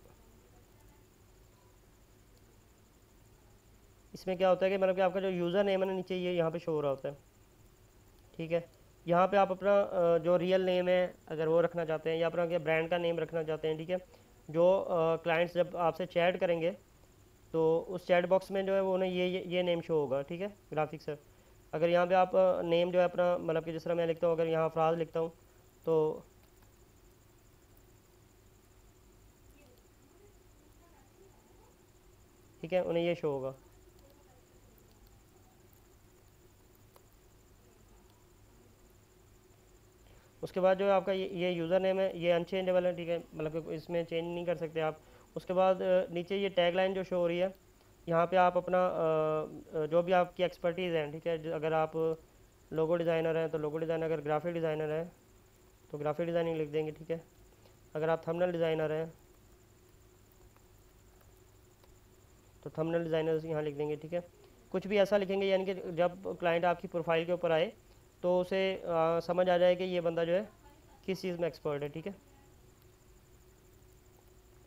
इसमें क्या होता है कि मतलब कि आपका जो यूज़र नेम है ना नीचे ये यहाँ पे शो हो रहा होता है, ठीक है। यहाँ पे आप अपना जो रियल नेम है अगर वो रखना चाहते हैं या अपना क्या ब्रांड का नेम रखना चाहते हैं, ठीक है। जो क्लाइंट्स जब आपसे चैट करेंगे तो उस चैट बॉक्स में जो है वो उन्हें ये नेम शो होगा, ठीक है, ग्राफिक्स है। अगर यहाँ पे आप नेम जो है अपना मतलब कि जिस तरह मैं लिखता हूँ, अगर यहाँ फ्राज लिखता हूँ तो ठीक है उन्हें ये शो होगा। उसके बाद जो है आपका ये यूज़र नेम है, ये अनचेंजेबल है, ठीक है, मतलब कि इसमें चेंज नहीं कर सकते आप। उसके बाद नीचे ये टैग लाइन जो शो हो रही है, यहाँ पे आप अपना जो भी आपकी एक्सपर्टीज़ है, ठीक है, अगर आप लोगो डिज़ाइनर हैं तो लोगो डिज़ाइनर, अगर ग्राफिक डिज़ाइनर है तो ग्राफिक डिज़ाइनिंग लिख देंगे, ठीक है। अगर आप थंबनेल डिज़ाइनर हैं तो थंबनेल डिज़ाइनर यहाँ लिख देंगे, ठीक है। कुछ भी ऐसा लिखेंगे यानी कि जब क्लाइंट आपकी प्रोफाइल के ऊपर आए तो उसे समझ आ जाए कि ये बंदा जो है किस चीज़ में एक्सपर्ट है, ठीक है।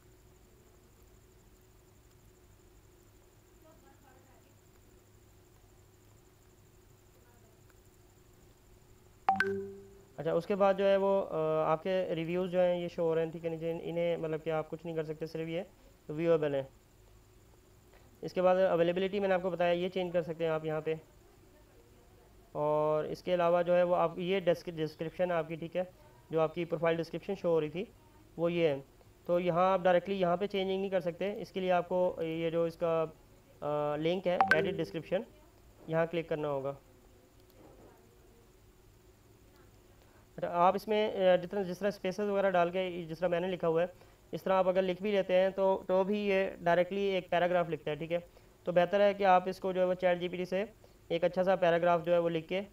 अच्छा, उसके बाद जो है वो आपके रिव्यूज़ जो हैं ये शो हो रहे हैं, ठीक है नीचे, इन्हें मतलब कि आप कुछ नहीं कर सकते, सिर्फ ये व्यूएबल है। इसके बाद अवेलेबिलिटी मैंने आपको बताया, ये चेंज कर सकते हैं आप यहाँ पे। और इसके अलावा जो है वो आप ये डिस्क्रिप्शन आपकी, ठीक है, जो आपकी प्रोफाइल डिस्क्रिप्शन शो हो रही थी वो ये है। तो यहाँ आप डायरेक्टली यहाँ पे चेंजिंग नहीं कर सकते, इसके लिए आपको ये जो इसका लिंक है एडिट डिस्क्रिप्शन, यहाँ क्लिक करना होगा। अच्छा, आप इसमें जिस तरह स्पेसेस वगैरह डाल के जिस तरह मैंने लिखा हुआ है, इस तरह आप अगर लिख भी लेते हैं तो भी ये डायरेक्टली एक पैराग्राफ लिखता है, ठीक है। तो बेहतर है कि आप इसको जो है वो चैट जीपीटी से एक अच्छा सा पैराग्राफ जो है वो लिख के,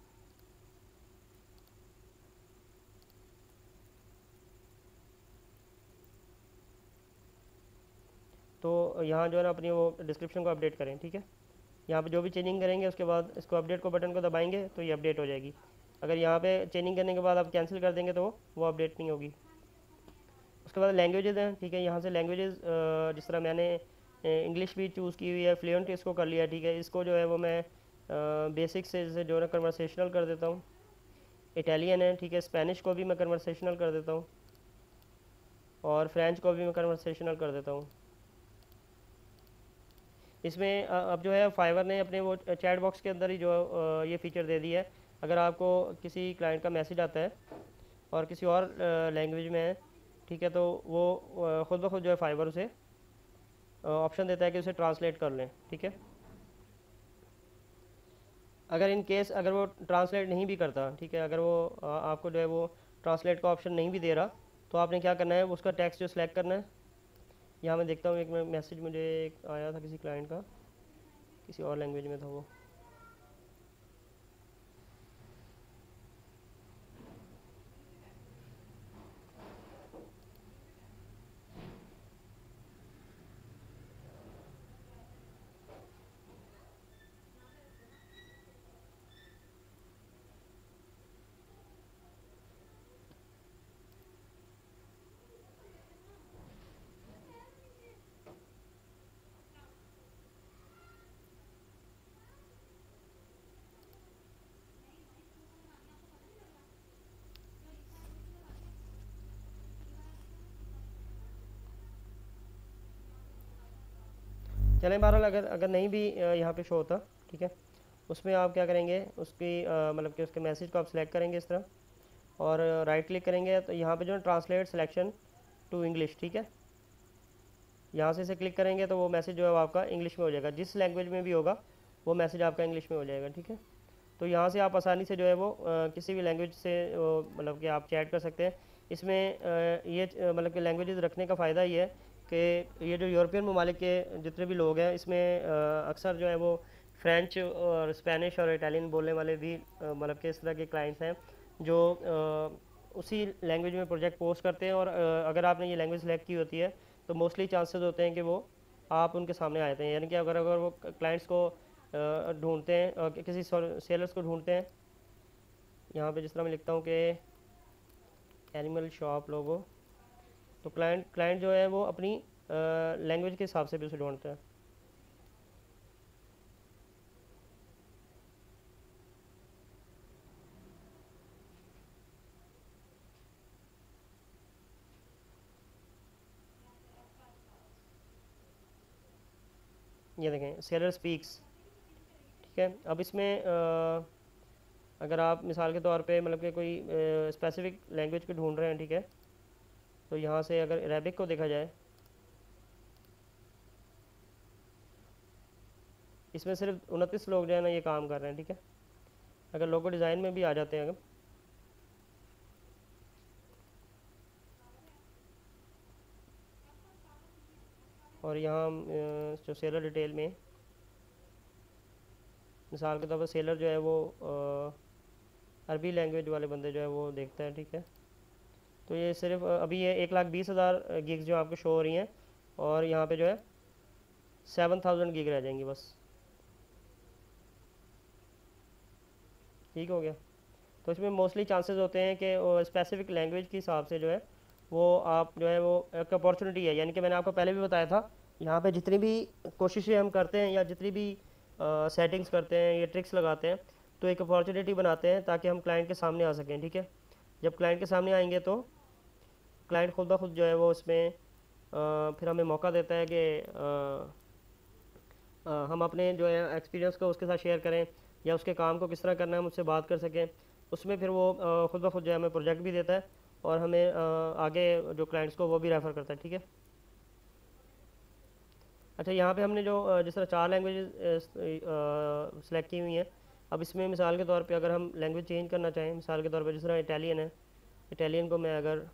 तो यहाँ जो है ना अपनी वो डिस्क्रिप्शन को अपडेट करें, ठीक है। यहाँ पे जो भी चेंजिंग करेंगे उसके बाद इसको अपडेट को बटन को दबाएंगे तो ये अपडेट हो जाएगी। अगर यहाँ पे चेंजिंग करने के बाद आप कैंसिल कर देंगे तो वो अपडेट नहीं होगी। उसके बाद लैंग्वेजेस हैं, ठीक है। यहाँ से लैंग्वेजेस जिस तरह मैंने इंग्लिश भी चूज़ की हुई है, फ्लुएंट इसको कर लिया, ठीक है। इसको जो है वो मैं बेसिक से जैसे जो है कन्वर्सेशनल कर देता हूँ। इटालियन है, ठीक है, स्पेनिश को भी मैं कन्वर्सेशनल कर देता हूँ, और फ्रेंच को भी मैं कन्वर्सेशनल कर देता हूँ। इसमें अब जो है फाइवर ने अपने वो चैट बॉक्स के अंदर ही जो ये फ़ीचर दे दिया है, अगर आपको किसी क्लाइंट का मैसेज आता है और किसी और लैंग्वेज में है, ठीक है, तो वो ख़ुद ब खुद जो है फाइवर उसे ऑप्शन देता है कि उसे ट्रांसलेट कर लें, ठीक है। अगर इन केस अगर वो ट्रांसलेट नहीं भी करता, ठीक है, अगर वो आपको जो है वो ट्रांसलेट का ऑप्शन नहीं भी दे रहा, तो आपने क्या करना है, उसका टेक्स्ट जो सेलेक्ट करना है। यहाँ मैं देखता हूँ, एक मैसेज मुझे एक आया था किसी क्लाइंट का, किसी और लैंग्वेज में था वो। चलें, बहरहाल अगर अगर नहीं भी यहाँ पे शो होता, ठीक है, उसमें आप क्या करेंगे, उसकी मतलब कि उसके मैसेज को आप सेलेक्ट करेंगे इस तरह, और राइट क्लिक करेंगे तो यहाँ पे जो है ट्रांसलेट सिलेक्शन टू इंग्लिश, ठीक है, यहाँ से इसे क्लिक करेंगे तो वो मैसेज जो है वो आपका इंग्लिश में हो जाएगा। जिस लैंग्वेज में भी होगा वो मैसेज आपका इंग्लिश में हो जाएगा, ठीक है। तो यहाँ से आप आसानी से जो है वो किसी भी लैंग्वेज से मतलब कि आप चैट कर सकते हैं। इसमें ये मतलब कि लैंग्वेजेस रखने का फ़ायदा ये है कि ये जो यूरोपियन ममालिक के जितने भी लोग हैं, इसमें अक्सर जो है वो फ्रेंच और स्पेनिश और इटालियन बोलने वाले भी मतलब कि इस तरह के क्लाइंट्स हैं जो उसी लैंग्वेज में प्रोजेक्ट पोस्ट करते हैं। और अगर आपने ये लैंग्वेज सेलेक्ट की होती है तो मोस्टली चांसेस होते हैं कि वो आप उनके सामने आते हैं। यानी कि अगर अगर वो क्लाइंट्स को ढूंढते हैं, किसी सेलर्स को ढूंढते हैं, यहाँ पे जिस तरह मैं लिखता हूँ कि एनिमल शॉप लोगो, तो क्लाइंट क्लाइंट जो है वो अपनी लैंग्वेज के हिसाब से भी उसे ढूंढते हैं। ये देखें, सेलर स्पीक्स, ठीक है। अब इसमें अगर आप मिसाल के तौर पे मतलब कि कोई स्पेसिफिक लैंग्वेज को ढूंढ रहे हैं, ठीक है, तो यहाँ से अगर अरेबिक को देखा जाए, इसमें सिर्फ 29 लोग जो है ना ये काम कर रहे हैं, ठीक है। अगर लोगो डिज़ाइन में भी आ जाते हैं अगर, और यहाँ जो सेलर डिटेल में मिसाल के तौर पर सेलर जो है वो अरबी लैंग्वेज वाले बंदे जो है वो देखते हैं, ठीक है। तो ये सिर्फ अभी ये 1,20,000 गिग्स जो आपको शो हो रही हैं, और यहाँ पे जो है 7,000 गिग रह जाएंगी बस, ठीक हो गया। तो इसमें मोस्टली चांसेस होते हैं कि स्पेसिफिक लैंग्वेज के हिसाब से जो है वो आप जो है वो एक अपॉर्चुनिटी है। यानी कि मैंने आपको पहले भी बताया था, यहाँ पे जितनी भी कोशिशें हम करते हैं या जितनी भी सेटिंग्स करते हैं या ट्रिक्स लगाते हैं, तो एक अपॉर्चुनिटी बनाते हैं ताकि हम क्लाइंट के सामने आ सकें, ठीक है। जब क्लाइंट के सामने आएंगे तो क्लाइंट खुद ब खुद जो है वो उसमें फिर हमें मौका देता है कि हम अपने जो है एक्सपीरियंस को उसके साथ शेयर करें या उसके काम को किस तरह करना है हम उससे बात कर सकें। उसमें फिर वो खुद ब खुद जो है हमें प्रोजेक्ट भी देता है और हमें आगे जो क्लाइंट्स को वो भी रेफ़र करता है। ठीक है। अच्छा, यहाँ पे हमने जो जिस तरह 4 लैंग्वेज सेलेक्ट की हुई हैं, अब इसमें मिसाल के तौर पे अगर हम लैंग्वेज चेंज करना चाहें, मिसाल के तौर पे जिस तरह इटालियन है, इटालियन को मैं अगर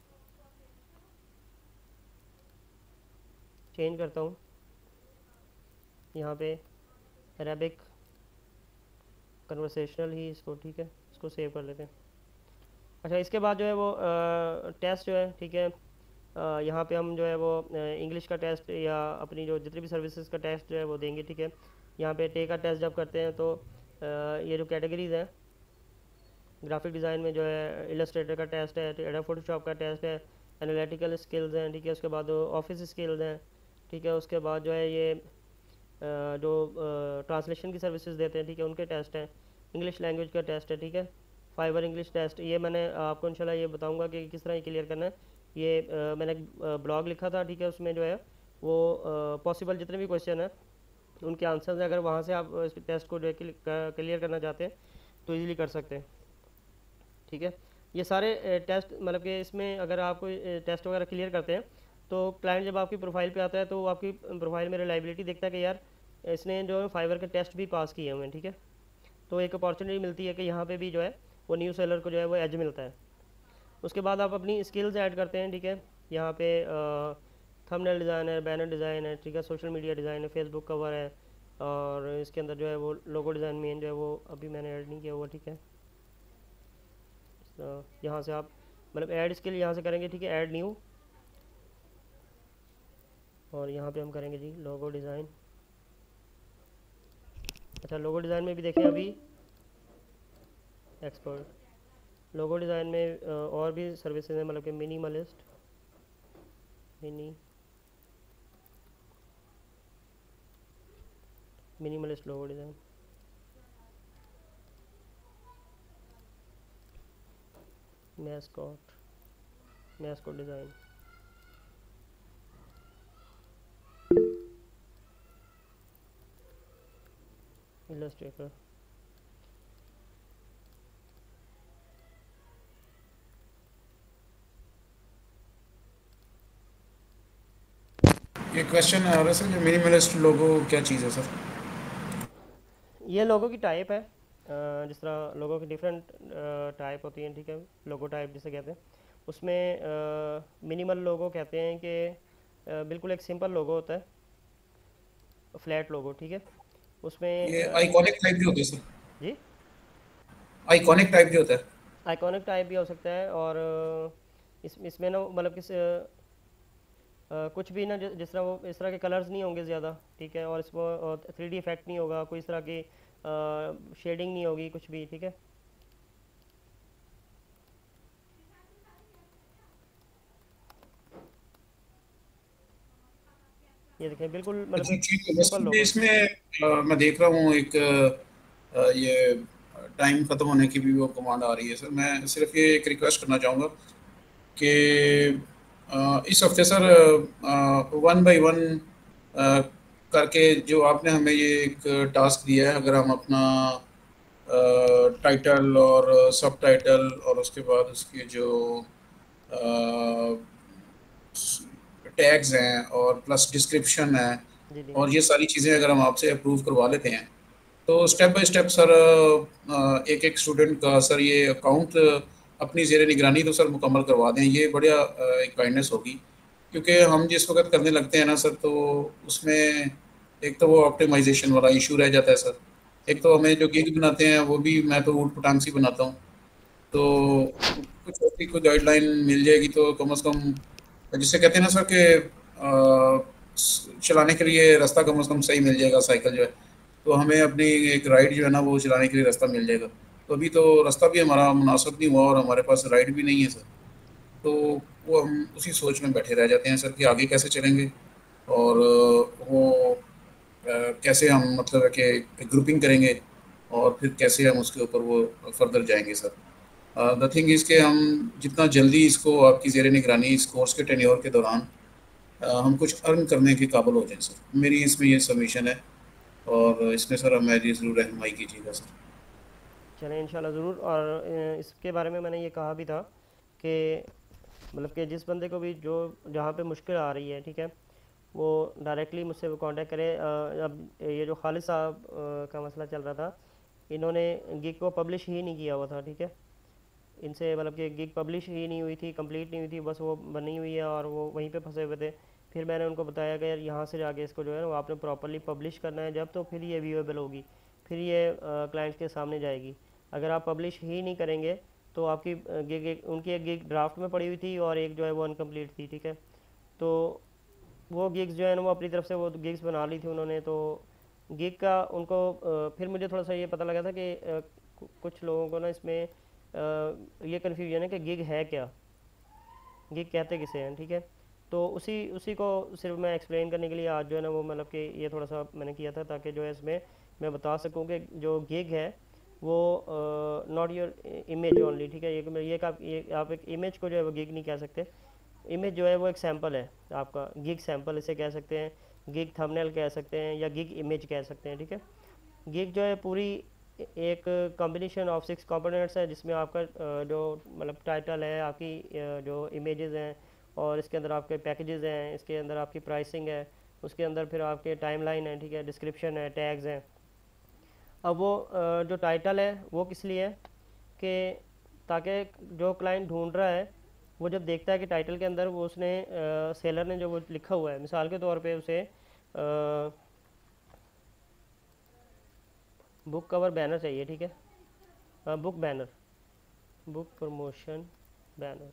चेंज करता हूँ यहाँ पे अरेबिक कन्वर्सेशनल ही इसको, ठीक है, इसको सेव कर लेते हैं। अच्छा, इसके बाद जो है वो टेस्ट जो है, ठीक है, यहाँ पे हम जो है वो इंग्लिश का टेस्ट या अपनी जो जितनी भी सर्विसेज का टेस्ट जो है वो देंगे। ठीक है। यहाँ पे टे का टेस्ट जब करते हैं तो ये जो कैटेगरीज हैं, ग्राफिक डिज़ाइन में जो है इलस्ट्रेटर का टेस्ट है, एडोब फोटोशॉप का टेस्ट है, एनालिटिकल स्किल्स हैं, ठीक है, उसके बाद ऑफिस स्किल्स हैं, ठीक है, उसके बाद जो है ये जो ट्रांसलेशन की सर्विसेज देते हैं, ठीक है, उनके टेस्ट हैं, इंग्लिश लैंग्वेज का टेस्ट है, ठीक है, फाइवर इंग्लिश टेस्ट। ये मैंने आपको इंशाल्लाह ये बताऊंगा कि किस तरह ये क्लियर करना है। ये मैंने ब्लॉग लिखा था, ठीक है, उसमें जो है वो पॉसिबल जितने भी क्वेश्चन हैं उनके आंसर्स हैं, अगर वहाँ से आप इस टेस्ट को जो है क्लियर करना चाहते हैं तो ईज़िली कर सकते हैं। ठीक है। ये सारे टेस्ट मतलब कि इसमें अगर आप कोई टेस्ट वगैरह क्लियर करते हैं तो क्लाइंट जब आपकी प्रोफाइल पे आता है तो वो आपकी प्रोफाइल में रिलायबिलिटी देखता है कि यार इसने जो है फाइवर के टेस्ट भी पास किए हुए हैं। ठीक है। तो एक अपॉर्चुनिटी मिलती है कि यहाँ पे भी जो है वो न्यू सेलर को जो है वो एज मिलता है। उसके बाद आप अपनी स्किल्स ऐड करते हैं। ठीक है। यहाँ पे थंबनेल डिज़ाइन है, बैनर डिज़ाइन है, ठीक है, सोशल मीडिया डिज़ाइन है, फेसबुक कवर है, और इसके अंदर जो है वो लोगो डिज़ाइन मेन जो है वो अभी मैंने ऐड नहीं किया हुआ। ठीक है। यहाँ से आप मतलब ऐड स्किल यहाँ से करेंगे। ठीक है, ऐड न्यू, और यहाँ पे हम करेंगे जी लोगो डिज़ाइन। अच्छा, लोगो डिज़ाइन में भी देखें अभी एक्सपर्ट लोगो डिज़ाइन में और भी सर्विसेज हैं, मतलब कि minimalist logo design, mascot design, illustrator. ये क्वेश्चन आ रहा है सर, जो मिनिमलिस्ट लोगो क्या चीज़ है सर? ये लोगो की टाइप है, जिस तरह लोगों की डिफरेंट टाइप होती हैं। ठीक है, लोगो टाइप जिसे कहते हैं, उसमें मिनिमल लोगो कहते हैं कि बिल्कुल एक सिंपल लोगो होता है, फ्लैट लोगो। ठीक है, उसमें ये आइकॉनिक टाइप भी होता है सर? जी, आइकॉनिक टाइप भी होता है? आइकॉनिक टाइप भी हो सकता है, और इसमें ना मतलब कुछ भी ना जिस तरह वो इस तरह के कलर्स नहीं होंगे ज़्यादा। ठीक है, और इसमें 3D इफेक्ट नहीं होगा, कोई इस तरह की शेडिंग नहीं होगी, कुछ भी। ठीक है। ये देखें बिल्कुल मतलब अच्छी एक चीज़ है बस। सिंपल ये लोगो। इसमें मैं देख रहा हूँ एक ये टाइम खत्म होने की भी वो कमांड आ रही है सर। मैं सिर्फ ये एक रिक्वेस्ट करना चाहूँगा कि इस हफ्ते सर वन बाय वन करके जो आपने हमें ये एक टास्क दिया है, अगर हम अपना टाइटल और सब टाइटल और उसके बाद उसके जो टैग्स हैं और प्लस डिस्क्रिप्शन है जी जी। और ये सारी चीज़ें अगर हम आपसे अप्रूव करवा लेते हैं तो स्टेप बाय स्टेप सर एक एक स्टूडेंट का सर ये अकाउंट अपनी ज़ेर निगरानी तो सर मुकम्मल करवा दें। ये बढ़िया एक काइंडनेस होगी, क्योंकि हम जिस वक्त करने लगते हैं ना सर तो उसमें एक तो वो ऑप्टिमाइजेशन वाला इशू रह जाता है सर। एक तो हमें जो गिग बनाते हैं वो भी मैं तो ऊट पटांग सी बनाता हूँ। तो कुछ ऐसी कोई गाइडलाइन मिल जाएगी तो कम से कम, जिसे कहते हैं ना सर कि चलाने के लिए रास्ता कम से कम सही मिल जाएगा साइकिल जो है, तो हमें अपनी एक राइड जो है ना वो चलाने के लिए रास्ता मिल जाएगा। तो अभी तो रास्ता भी हमारा मुनासिब नहीं हुआ और हमारे पास राइड भी नहीं है सर। तो वो हम उसी सोच में बैठे रह जाते हैं सर कि आगे कैसे चलेंगे और वो कैसे हम मतलब है कि ग्रुपिंग करेंगे और फिर कैसे हम उसके ऊपर वो फर्दर जाएंगे सर। द थिंग इज़ के हम जितना जल्दी इसको आपकी ज़ेर निगरानी इस कोर्स के टेन्योर के दौरान हम कुछ अर्न करने के काबिल हो जाएं सर, मेरी इसमें ये सबमिशन है। और इसमें सर अब मेरी ज़रूर रहनुमाई कीजिएगा सर। चलें इंशाल्लाह ज़रूर। और इसके बारे में मैंने ये कहा भी था कि मतलब कि जिस बंदे को भी जो जहाँ पे मुश्किल आ रही है, ठीक है, वो डायरेक्टली मुझसे वो कांटेक्ट करे। अब ये जो खालिद साहब का मसला चल रहा था, इन्होंने गिग को पब्लिश ही नहीं किया हुआ था, ठीक है। इनसे मतलब कि गिग पब्लिश ही नहीं हुई थी, कंप्लीट नहीं हुई थी, बस वो बनी हुई है और वो वहीं पे फंसे हुए थे। फिर मैंने उनको बताया कि यार यहाँ से जाके इसको जो है ना वो आपने प्रॉपरली पब्लिश करना है, जब तो फिर ये व्यूएबल होगी, फिर ये क्लाइंट्स के सामने जाएगी। अगर आप पब्लिश ही नहीं करेंगे तो आपकी गिग, उनकी एक गिग ड्राफ्ट में पड़ी हुई थी और एक जो है वो अनकम्प्लीट थी, ठीक है। तो वो गिग्स जो है ना वो अपनी तरफ से वो गिग्स बना ली थी उन्होंने। तो गिग का उनको फिर मुझे थोड़ा सा ये पता लगा था कि कुछ लोगों को ना इसमें ये कन्फ्यूजन है कि गिग है क्या, गिग कहते किसे हैं, ठीक है। तो उसी उसी को सिर्फ मैं एक्सप्लेन करने के लिए आज जो है ना वो मतलब कि ये थोड़ा सा मैंने किया था, ताकि जो है इसमें मैं बता सकूं कि जो गिग है वो नॉट योर इमेज ओनली, ठीक है। ये आप एक इमेज को जो है वो गिग नहीं कह सकते। इमेज जो है वो एक सैंपल है आपका, गिग सैंपल इसे कह सकते हैं, गिग थंबनेल कह सकते हैं, या गिग इमेज कह सकते हैं, ठीक है। गिग जो है पूरी एक कॉम्बिनेशन ऑफ 6 कंपोनेंट्स है, जिसमें आपका जो मतलब टाइटल है, आपकी जो इमेजेस हैं, और इसके अंदर आपके पैकेजेस हैं, इसके अंदर आपकी प्राइसिंग है, उसके अंदर फिर आपके टाइमलाइन है, ठीक है, डिस्क्रिप्शन है, टैग्स हैं। अब वो जो टाइटल है वो किस लिए है कि ताकि जो क्लाइंट ढूंढ रहा है वो जब देखता है कि टाइटल के अंदर वो उसने सेलर ने जो वो लिखा हुआ है, मिसाल के तौर पे उसे बुक कवर बैनर चाहिए, ठीक है, book banner, book promotion banner.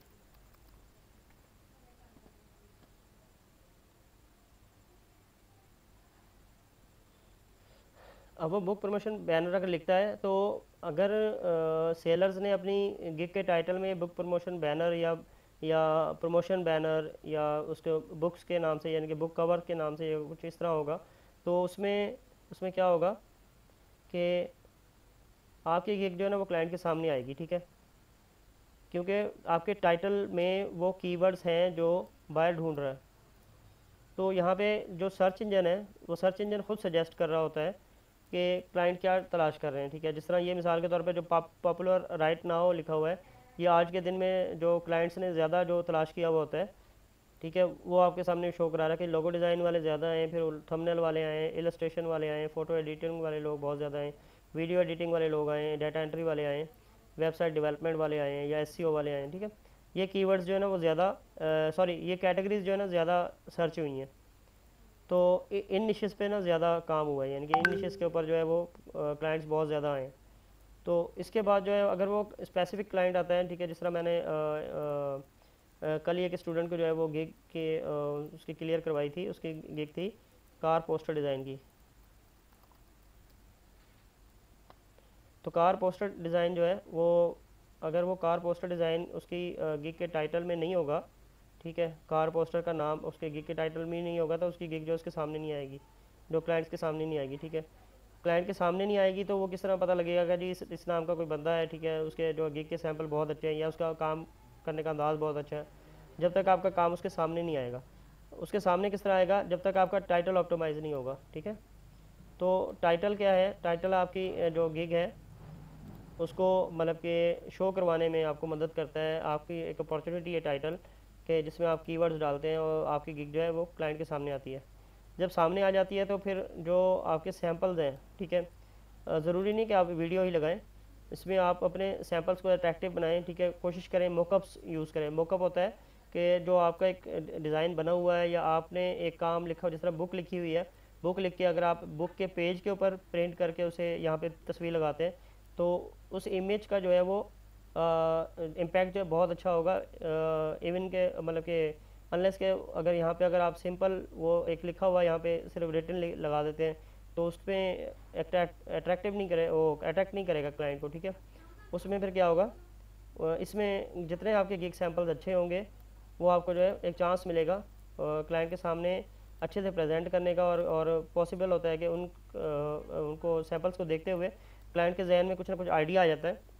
अब वो बुक प्रमोशन बैनर अगर लिखता है तो अगर सेलर्स ने अपनी गिग के टाइटल में बुक प्रमोशन बैनर या प्रमोशन बैनर या उसके बुक्स के नाम से यानी कि बुक कवर के नाम से कुछ इस तरह होगा, तो उसमें उसमें क्या होगा कि आपकी गिग जो है ना वो क्लाइंट के सामने आएगी, ठीक है। क्योंकि आपके टाइटल में वो कीवर्ड्स हैं जो बायर ढूंढ रहा है। तो यहाँ पे जो सर्च इंजन है वो सर्च इंजन खुद सजेस्ट कर रहा होता है कि क्लाइंट क्या तलाश कर रहे हैं, ठीक है। जिस तरह ये मिसाल के तौर पे जो पॉपुलर राइट नाउ लिखा हुआ है, ये आज के दिन में जो क्लाइंट्स ने ज़्यादा जो तलाश किया हुआ होता है, ठीक है, वो आपके सामने शो करा रहा है कि लोगो डिज़ाइन वाले ज़्यादा हैं, फिर थंबनेल वाले आए, इलस्ट्रेशन वाले आए, फ़ोटो एडिटिंग वाले लोग बहुत ज़्यादा हैं, वीडियो एडिटिंग वाले लोग आए, डाटा एंट्री वाले आए, वेबसाइट डेवलपमेंट वाले आए हैं, या एसईओ वाले आए हैं, ठीक है। ये कीवर्ड्स जो है ना वो ज़्यादा सॉरी ये कैटेगरीज जो है ना ज़्यादा सर्च हुई हैं। तो इन निशेस पे ना ज़्यादा काम हुआ है, यानी कि इन निशेस के ऊपर जो है वो क्लाइंट्स बहुत ज़्यादा आए हैं। तो इसके बाद जो है अगर वो स्पेसिफिक क्लाइंट आता है, ठीक है, जिस तरह मैंने कल ही एक स्टूडेंट को जो है वो गिग के उसकी क्लियर करवाई थी, उसकी गिग थी कार पोस्टर डिज़ाइन की। तो कार पोस्टर डिज़ाइन जो है वो अगर वो कार पोस्टर डिज़ाइन उसकी गिग के टाइटल में नहीं होगा, ठीक है, कार पोस्टर का नाम उसके गिग के टाइटल में नहीं होगा, तो उसकी गिग जो उसके सामने नहीं आएगी, जो क्लाइंट्स के सामने नहीं आएगी, ठीक है। क्लाइंट के सामने नहीं आएगी तो वो किस तरह पता लगेगा कि जी इस नाम का कोई बंदा है, ठीक है, उसके जो गिग के सैंपल बहुत अच्छे हैं या उसका काम करने का अंदाज़ बहुत अच्छा है। जब तक आपका काम उसके सामने नहीं आएगा, उसके सामने किस तरह आएगा, जब तक आपका टाइटल ऑप्टिमाइज नहीं होगा, ठीक है। तो टाइटल क्या है, टाइटल आपकी जो गिग है उसको मतलब कि शो करवाने में आपको मदद करता है। आपकी एक अपॉर्चुनिटी है टाइटल के, जिसमें आप कीवर्ड्स डालते हैं और आपकी गिग जो है वो क्लाइंट के सामने आती है। जब सामने आ जाती है तो फिर जो आपके सैम्पल्स हैं, ठीक है, ज़रूरी नहीं कि आप वीडियो ही लगाएं, इसमें आप अपने सैम्पल्स को अट्रैक्टिव बनाएं, ठीक है। कोशिश करें मोकअप्स यूज़ करें। मोकअप होता है कि जो आपका एक डिज़ाइन बना हुआ है या आपने एक काम लिखा हो, जिस तरह बुक लिखी हुई है, बुक लिख के अगर आप बुक के पेज के ऊपर प्रिंट करके उसे यहाँ पे तस्वीर लगाते हैं, तो उस इमेज का जो है वो इम्पैक्ट जो है बहुत अच्छा होगा। इवन के मतलब कि अनलेस के अगर यहाँ पे अगर आप सिंपल वो एक लिखा हुआ यहाँ पे सिर्फ रिटन लगा देते हैं, तो उस पर अट्रैक्टिव नहीं करे, वो अट्रैक्ट नहीं करेगा क्लाइंट को, ठीक है। उसमें फिर क्या होगा, इसमें जितने आपके गिग सैंपल्स अच्छे होंगे वो आपको जो है एक चांस मिलेगा क्लाइंट के सामने अच्छे से प्रेजेंट करने का। और पॉसिबल होता है कि उनको सैंपल्स को देखते हुए क्लाइंट के जहन में कुछ ना कुछ आइडिया आ जाता है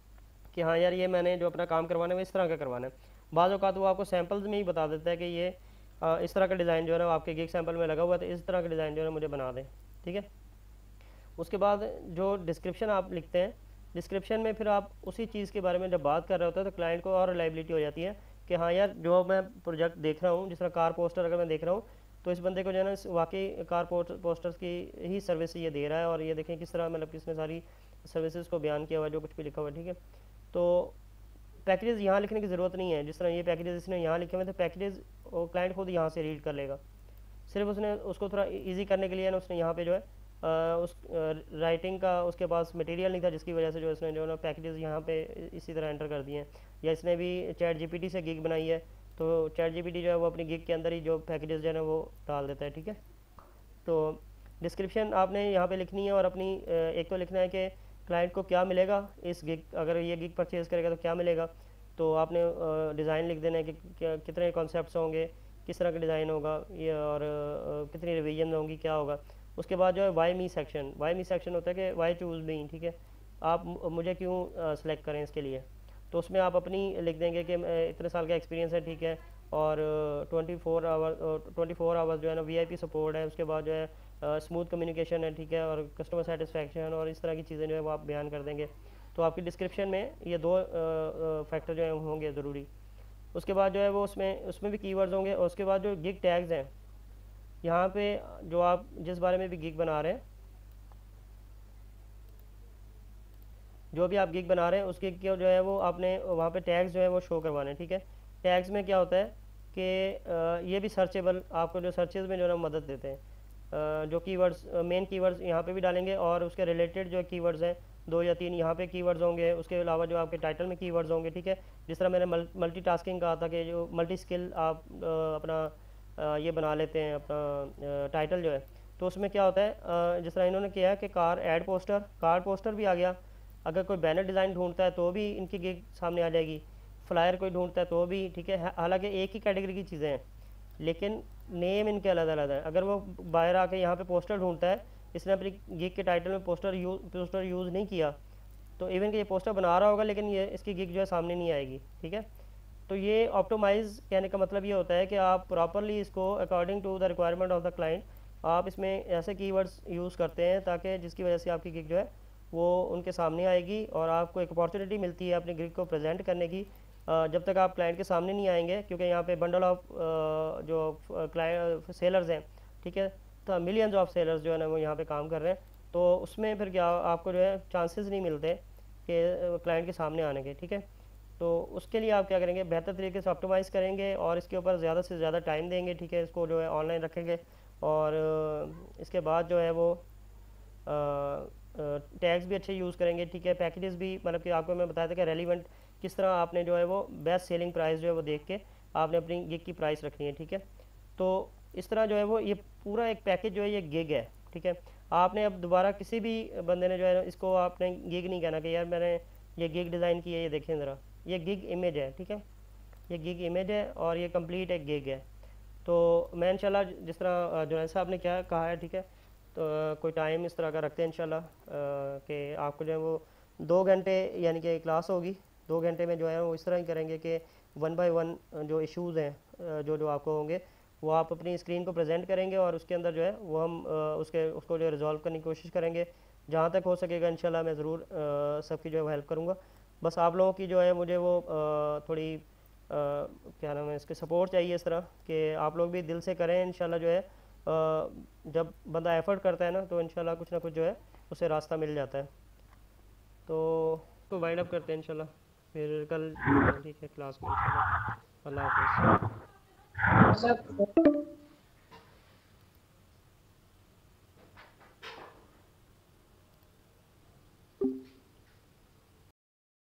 कि हाँ यार ये मैंने जो अपना काम करवाना है वो इस तरह का करवाना है। बाज़ औक़ात वो आपको सैम्पल्स में ही बता देता है कि ये इस तरह का डिज़ाइन जो है ना आपके गिग सैम्पल में लगा हुआ है, तो इस तरह का डिज़ाइन जो है मुझे बना दें, ठीक है। उसके बाद जो डिस्क्रिप्शन आप लिखते हैं, डिस्क्रिप्शन में फिर आप उसी चीज़ के बारे में जब बात कर रहे होते हैं तो क्लाइंट को और रिलायबिलिटी हो जाती है कि हाँ यार जो मैं प्रोजेक्ट देख रहा हूँ, जिस तरह कार पोस्टर अगर मैं देख रहा हूँ, तो इस बंदे को जो है ना वाकई कार पोस्टर्स की ही सर्विस ये दे रहा है, और ये देखें किस तरह मतलब किसने सारी सर्विसेज को बयान किया हुआ है, जो कुछ भी लिखा हुआ है, ठीक है। तो पैकेजेस यहाँ लिखने की ज़रूरत नहीं है, जिस तरह ये पैकेजेस इसने यहाँ लिखे हुए थे, पैकेजेस क्लाइंट खुद यहाँ से रीड कर लेगा। सिर्फ उसने उसको थोड़ा इजी करने के लिए ना उसने यहाँ पे जो है उस राइटिंग का उसके पास मटेरियल नहीं था, जिसकी वजह से जो इसने जो है ना पैकेजेस यहाँ पे इसी तरह एंटर कर दिए हैं। या इसने भी चैट जीपीटी से गिग बनाई है, तो चैट जीपीटी जो है वो अपनी गिग के अंदर ही जो पैकेजेस जो है ना वो डाल देता है, ठीक है। तो डिस्क्रिप्शन आपने यहाँ पे लिखनी है, और अपनी एक तो लिखना है कि क्लाइंट को क्या मिलेगा इस गिग, अगर ये गिग परचेज़ करेगा तो क्या मिलेगा। तो आपने डिज़ाइन लिख देना है कि कितने कॉन्सेप्ट्स होंगे, किस तरह का डिज़ाइन होगा ये, और कितनी रिवीजन होंगी, क्या होगा। उसके बाद जो है why me section, why me section होता है कि वाई चूज़ मी, ठीक है, आप मुझे क्यों सेलेक्ट करें इसके लिए। तो उसमें आप अपनी लिख देंगे कि इतने साल का एक्सपीरियंस है, ठीक है, और 24 आवर्स जो है ना वीआईपी सपोर्ट है, उसके बाद जो है स्मूथ कम्युनिकेशन है, ठीक है, और कस्टमर सेटिस्फेक्शन और इस तरह की चीज़ें जो है वो आप बयान कर देंगे। तो आपकी डिस्क्रिप्शन में ये दो फैक्टर जो है होंगे ज़रूरी। उसके बाद जो है वो उसमें उसमें भी कीवर्ड्स होंगे। और उसके बाद जो गिग टैग्स हैं, यहाँ पे जो आप जिस बारे में भी गिग बना रहे हैं, जो भी आप गिग बना रहे हैं उस गिग के जो है वो आपने वहाँ पे टैग्स जो है वो शो करवाने, ठीक है। टैग्स में क्या होता है कि ये भी सर्चेबल, आपको जो सर्चेज में जो है ना मदद देते हैं। जो कीवर्ड्स मेन कीवर्ड्स यहाँ पे भी डालेंगे, और उसके रिलेटेड जो कीवर्ड्स हैं 2 या 3 यहाँ पे कीवर्ड्स होंगे। उसके अलावा जो आपके टाइटल में कीवर्ड्स होंगे, ठीक है। जिस तरह मैंने मल्टीटास्किंग कहा था कि जो मल्टी स्किल आप अपना ये बना लेते हैं अपना टाइटल जो है, तो उसमें क्या होता है जिस तरह इन्होंने किया है कि कार पोस्टर भी आ गया। अगर कोई बैनर डिज़ाइन ढूंढता है तो भी इनकी गिग सामने आ जाएगी। फ्लायर कोई ढूंढता है तो भी, ठीक है। हालांकि एक ही कैटेगरी की चीज़ें हैं, लेकिन नेम इनके अलग अलग है। अगर वो बाहर आके यहाँ पे पोस्टर ढूंढता है, इसने अपनी गिग के टाइटल में पोस्टर यूज़ नहीं किया, तो इवन कि ये पोस्टर बना रहा होगा लेकिन ये इसकी गिग जो है सामने नहीं आएगी, ठीक है। तो ये ऑप्टिमाइज़ कहने का मतलब ये होता है कि आप प्रॉपरली इसको according to the requirement of the client आप इसमें ऐसे कीवर्ड्स यूज़ करते हैं ताकि जिसकी वजह से आपकी गिग जो है वो उनके सामने आएगी, और आपको एक अपॉर्चुनिटी मिलती है अपनी गिग को प्रेजेंट करने की। जब तक आप क्लाइंट के सामने नहीं आएंगे, क्योंकि यहाँ पे बंडल ऑफ जो क्लाइंट सेलर्स हैं, ठीक है, तो मिलियंस ऑफ सेलर्स जो है ना वो यहाँ पे काम कर रहे हैं। तो उसमें फिर क्या आपको जो है चांसेस नहीं मिलते कि क्लाइंट के सामने आने के, ठीक है। तो उसके लिए आप क्या करेंगे, बेहतर तरीके से ऑप्टिमाइज़ करेंगे और इसके ऊपर ज़्यादा से ज़्यादा टाइम देंगे, ठीक है। इसको जो है ऑनलाइन रखेंगे, और इसके बाद जो है वो टैग्स भी अच्छे यूज़ करेंगे, ठीक है। पैकेजेस भी, मतलब कि आपको मैं बताया था कि रेलिवेंट किस तरह आपने जो है वो बेस्ट सेलिंग प्राइस जो है वो देख के आपने अपनी गिग की प्राइस रखनी है, ठीक है। तो इस तरह जो है वो ये पूरा एक पैकेज जो है ये गिग है, ठीक है। आपने अब दोबारा किसी भी बंदे ने जो है इसको आपने गिग नहीं कहना कि यार मैंने ये गिग डिज़ाइन की है, ये देखें ज़रा, ये गिग इमेज है, ठीक है। ये गिग इमेज है और ये कंप्लीट एक गिग है। तो मैं इंशाल्लाह जिस तरह जुनैद साहब ने क्या कहा है, ठीक है, तो कोई टाइम इस तरह का रखते हैं इंशाल्लाह कि आपको जो है वो 2 घंटे यानी कि क्लास होगी, 2 घंटे में जो है वो इस तरह ही करेंगे कि 1 बाय 1 जो इश्यूज़ हैं जो आपको होंगे वो आप अपनी स्क्रीन को प्रेजेंट करेंगे, और उसके अंदर जो है वो हम उसको जो रिजॉल्व करने की कोशिश करेंगे। जहाँ तक हो सकेगा इंशाल्लाह मैं ज़रूर सबकी जो है वो हेल्प करूँगा। बस आप लोगों की जो है मुझे वो थोड़ी क्या नाम है इसके सपोर्ट चाहिए इस तरह कि आप लोग भी दिल से करें इंशाल्लाह। जो है जब बंदा एफर्ट करता है ना तो इंशाल्लाह कुछ ना कुछ जो है उसे रास्ता मिल जाता है। तो वाइंड अप करते हैं इंशाल्लाह, फिर कल ठीक है क्लास में इंशाल्लाह। अल्लाह हाफिज़। सब